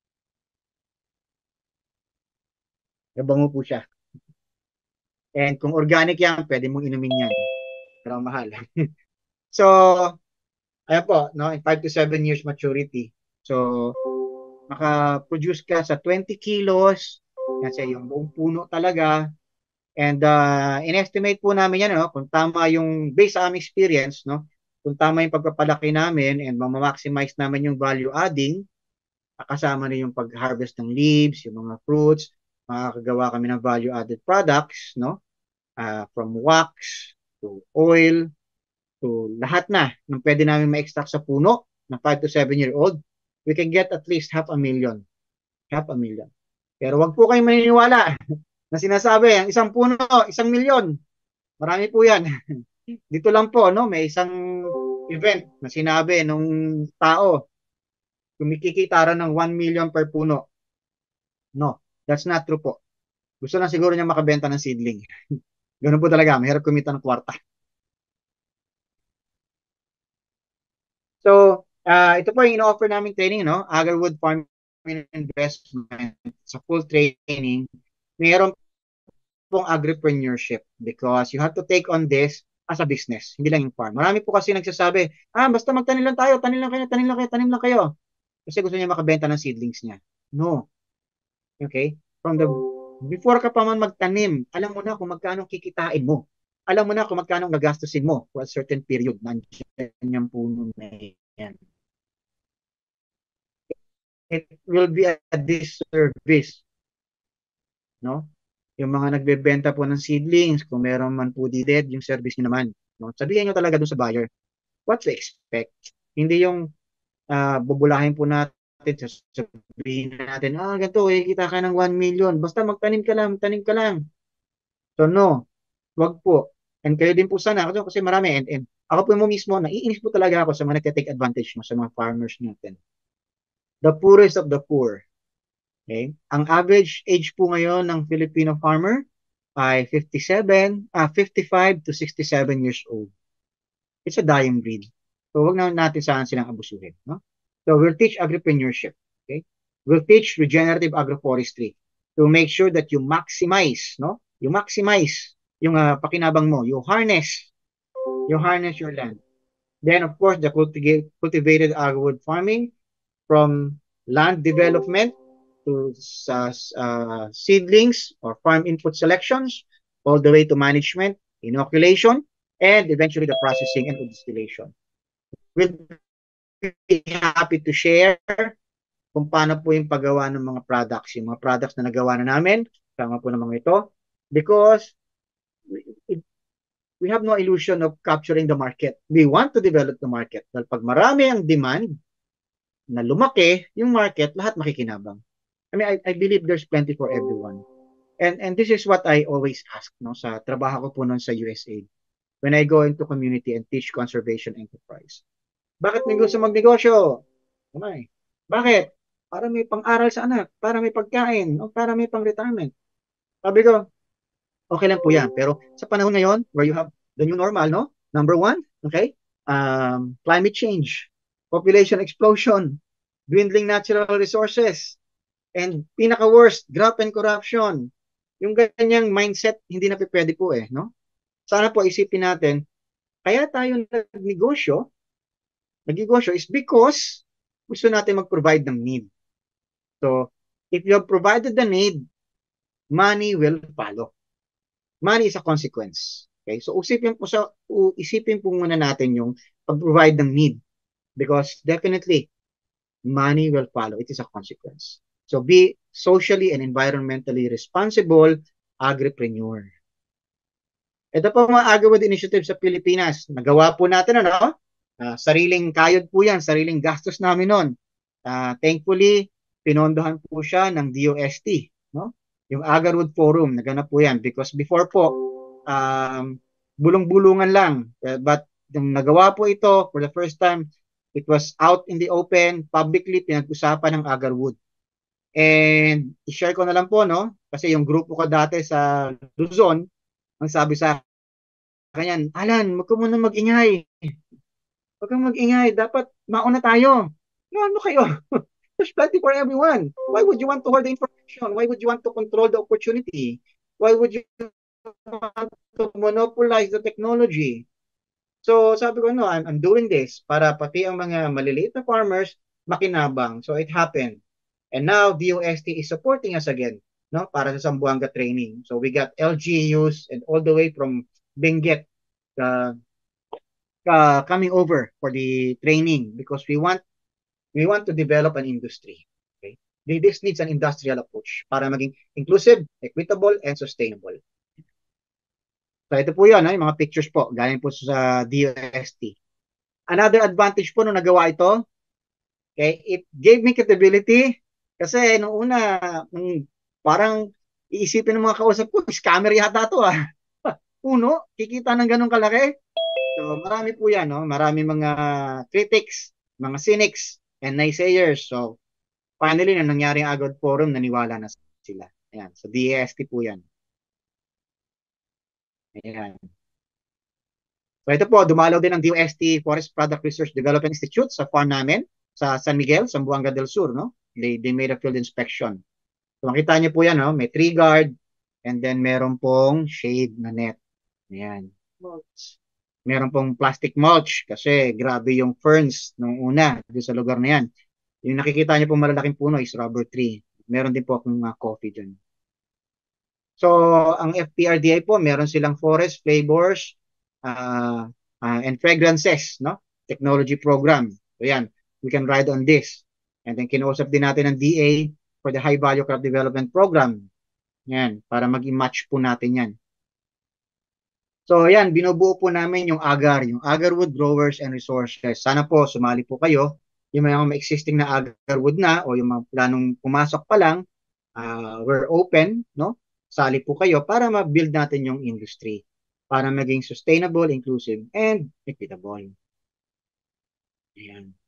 Nabango po siya. And kung organic yan, pwede mong inumin yan. Pero mahal. So, ayan po, no? In five to seven years maturity. So, maka-produce ka sa twenty kilos, kasi yung buong puno talaga. And uh, in-estimate po namin yan, no? Kung tama yung, based sa aming experience, no? Kung tama yung pagpapalaki namin and ma-maximize namin yung value adding, kasama na yung pag-harvest ng leaves, yung mga fruits, makakagawa kami ng value added products, no? Uh, from wax to oil to lahat na ng pwede namin ma-extract sa puno ng five to seven year old, we can get at least half a million. Half a million. Pero wag po kayong maniniwala na sinasabi, ang isang puno, isang milyon. Marami po yan. Dito lang po, no, may isang event na sinabi nung tao, kumikikita ng one million per puno. No, that's not true po. Gusto lang siguro niya makabenta ng seedling. Ganun po talaga, mahirap kumita ng kwarta. So, uh, ito po yung ino-offer namin training, no? Agarwood Farming Investment. Sa full training, mayroon pong agripreneurship because you have to take on this as a business, hindi lang yung farm. Marami po kasi nagsasabi, ah, basta magtanim lang tayo, tanim lang kayo, tanim lang kayo, tanim lang kayo. Kasi gusto niya makabenta ng seedlings niya. No. Okay? From the before ka pa man magtanim, alam mo na kung magkano kikitain mo. Alam mo na kung magkano gagastusin mo for a certain period. Nandiyan yung puno na yan. It will be a disservice. No? Yung mga nagbebenta po ng seedlings, kung meron man po dead, yung service nyo naman. No? Sabihin nyo talaga dun sa buyer, what to expect. Hindi yung uh, bubulahin po natin, sabihin natin, ah, ganito, eh, kita ka ng one million. Basta magtanim ka lang, magtanim ka lang. So, no. Wag po. And kayo din po sana, kasi marami. And, and ako po mo mismo, naiinis po talaga ako sa mga nagka-take advantage mo, sa mga farmers natin. The poorest of the poor. Okay? Ang average age po ngayon ng Filipino farmer ay fifty-seven, ah, fifty-five to sixty-seven years old. It's a dying breed. So, wag na natin saan silang abusuhin. No? So, we'll teach agripreneurship. Okay? We'll teach regenerative agroforestry to make sure that you maximize, no? You maximize yung uh, pakinabang mo. You harness. You harness your land. Then, of course, the cultiv cultivated agrowood farming from land development to sa uh, seedlings or farm input selections, all the way to management, inoculation, and eventually the processing and distillation. We'll be happy to share kung paano po yung paggawa ng mga products, yung mga products na nagawa na namin, kama po ng mga ito, because we, we have no illusion of capturing the market. We want to develop the market. Dahil pag marami ang demand, na lumaki yung market, lahat makikinabang. I mean, I, I believe there's plenty for everyone. And and this is what I always ask, no, sa trabaho ko po noon sa U S A. When I go into community and teach conservation enterprise. Bakit may gusto magnegosyo? Umay. Bakit? Para may pang-aral sa anak, para may pagkain, o para may pang-retirement. Sabi ko, okay lang po yan. Pero sa panahon ngayon, where you have the new normal, no? Number one, okay? Um, climate change, population explosion, dwindling natural resources, and pinaka-worst, graft and corruption. Yung ganyang mindset, hindi na pwede po eh, no? Sana po isipin natin, kaya tayo nagnegosyo, nagnegosyo is because gusto natin mag-provide ng need. So, if you have provided the need, money will follow. Money is a consequence. Okay? So, isipin po, sa, isipin po muna natin yung pag-provide ng need. Because definitely, money will follow. It is a consequence. So, be socially and environmentally responsible agripreneur. Ito po mga agri-wood initiative sa Pilipinas. Nagawa po natin, ano? Uh, sariling kayod po yan, sariling gastos namin noon. Uh, thankfully, pinondohan po siya ng D O S T, no? Yung Agarwood Forum, naganap po yan. Because before po, um, bulong-bulungan lang. Uh, but yung nagawa po ito, for the first time, it was out in the open, publicly, pinag-usapan ng Agarwood. And i-share ko na lang po, no? Kasi yung grupo ko dati sa Luzon, ang sabi sa kanya, Alan, wag ka muna mag-ingay. Wag kang mag-ingay. Dapat mauna tayo. No, ano kayo? There's plenty for everyone. Why would you want to hold the information? Why would you want to control the opportunity? Why would you want to monopolize the technology? So, sabi ko, no, I'm, I'm doing this para pati ang mga maliliit na farmers makinabang. So, it happened. And now, D O S T is supporting us again, no, para sa Zamboanga training. So, we got L G Us and all the way from Benguet uh, uh, coming over for the training because we want we want to develop an industry. Okay? This needs an industrial approach para maging inclusive, equitable, and sustainable. So ito po yan, yung mga pictures po, galing po sa D O S T. Another advantage po nung nagawa ito, okay, it gave me credibility kasi nung una, nung parang iisipin ng mga kausap ko, scammer yata to ah. Uno, kikita ng ganun kalaki. So marami po yan, no? Marami mga critics, mga cynics, and naysayers. So finally, na nangyari ang Agarwood Forum, naniwala na sila. Ayan, so D O S T po yan. Ayan. So ito po, dumalaw din ang D O S T Forest Product Research Development Institute sa farm namin sa San Miguel, Zamboanga del Sur, no? They, they made a field inspection. So makita niyo po yan, no? May tree guard and then meron pong shade na net. Ayan. Meron pong plastic mulch kasi grabe yung ferns nung una doon sa lugar na yan. Yung nakikita niyo pong malalaking puno is rubber tree. Meron din po akong uh, coffee dyan. So, ang F P R D I po, meron silang forest, flavors, uh, uh, and fragrances, no? Technology program. So, yan. We can ride on this. And then, kinausap din natin ng D A for the High Value Crop Development Program. Yan. Para mag-match po natin yan. So, yan. Binubuo po namin yung agar, yung Agarwood Growers and Resources. Sana po, sumali po kayo. Yung mga existing na Agarwood na o yung mga planong pumasok pa lang, uh, we're open, no? Sali po kayo para ma-build natin yung industry para maging sustainable, inclusive, and equitable. Ayan.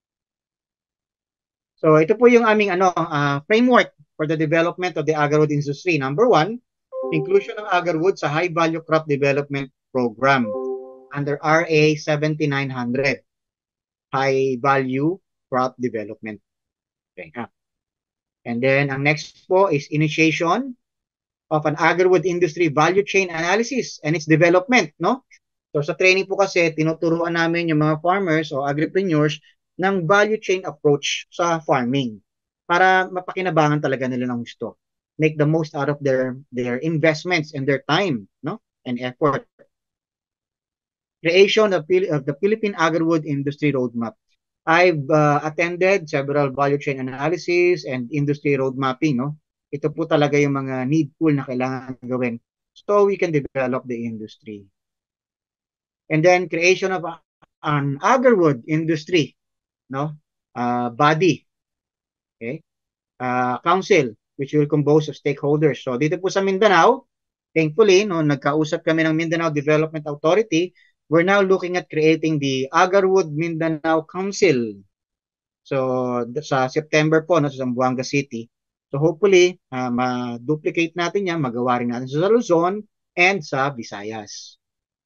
So, ito po yung aming ano, uh, framework for the development of the Agarwood industry. Number one, inclusion ng Agarwood sa High Value Crop Development Program under R A seventy-nine hundred. High Value Crop Development. Okay, ha? And then, ang next po is initiation of an Agarwood industry value chain analysis and its development, no? So sa training po kasi, tinuturuan namin yung mga farmers o agripreneurs ng value chain approach sa farming. para mapakinabangan talaga nila ng gusto. Make the most out of their their investments and their time, no? And effort. Creation of, of the Philippine Agri-Wood Industry Roadmap. I've uh, attended several value chain analysis and industry road mapping, no? Ito po talaga yung mga needful na kailangan gawin so we can develop the industry. And then creation of a, an agri-wood industry, no? Uh, body, okay? Uh, council, which will compose of stakeholders. So dito po sa Mindanao, thankfully, no, nagkausap kami ng Mindanao Development Authority. We're now looking at creating the Agri-Wood Mindanao Council. So sa September po, no, sa Zamboanga City. So hopefully, uh, ma-duplicate natin yan, magawa rin natin sa Luzon and sa Visayas.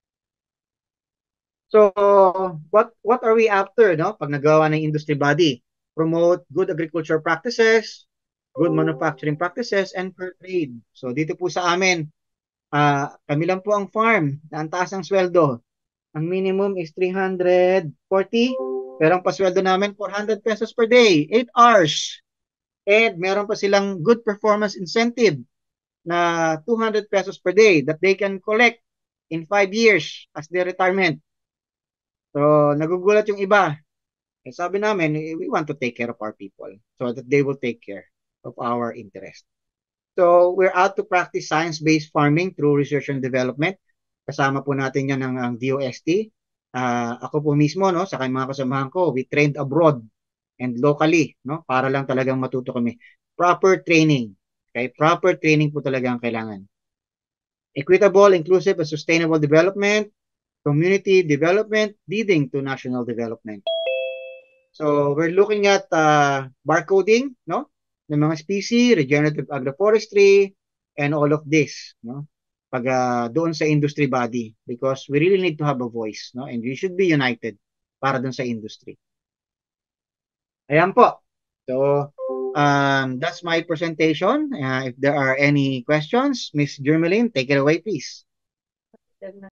So what what are we after, no? Pag nagawa ng industry body? Promote good agriculture practices, good manufacturing practices, and fair trade. So dito po sa amin, uh, kami lang po ang farm na ang taas ng sweldo. Ang minimum is three hundred forty, pero ang pasweldo namin four hundred pesos per day, eight hours. And meron pa silang good performance incentive na two hundred pesos per day that they can collect in five years as their retirement. So nagugulat yung iba. Eh, sabi namin, we want to take care of our people so that they will take care of our interest. So we're out to practice science-based farming through research and development. Kasama po natin yan ng, ng D O S T. Uh, ako po mismo, no, sa mga kasamahan ko, we trained abroad and locally, no, para lang talagang matuto kami. Proper training. Okay? Proper training po talaga ang kailangan. Equitable, inclusive, and sustainable development, community development, leading to national development. So we're looking at uh, barcoding, no, ng mga species, regenerative agroforestry, and all of this, no, pag uh, doon sa industry body, because we really need to have a voice, no, and we should be united para doon sa industry. Ayan po. So um, that's my presentation. Uh, if there are any questions, Miss Jermeline, take it away, please.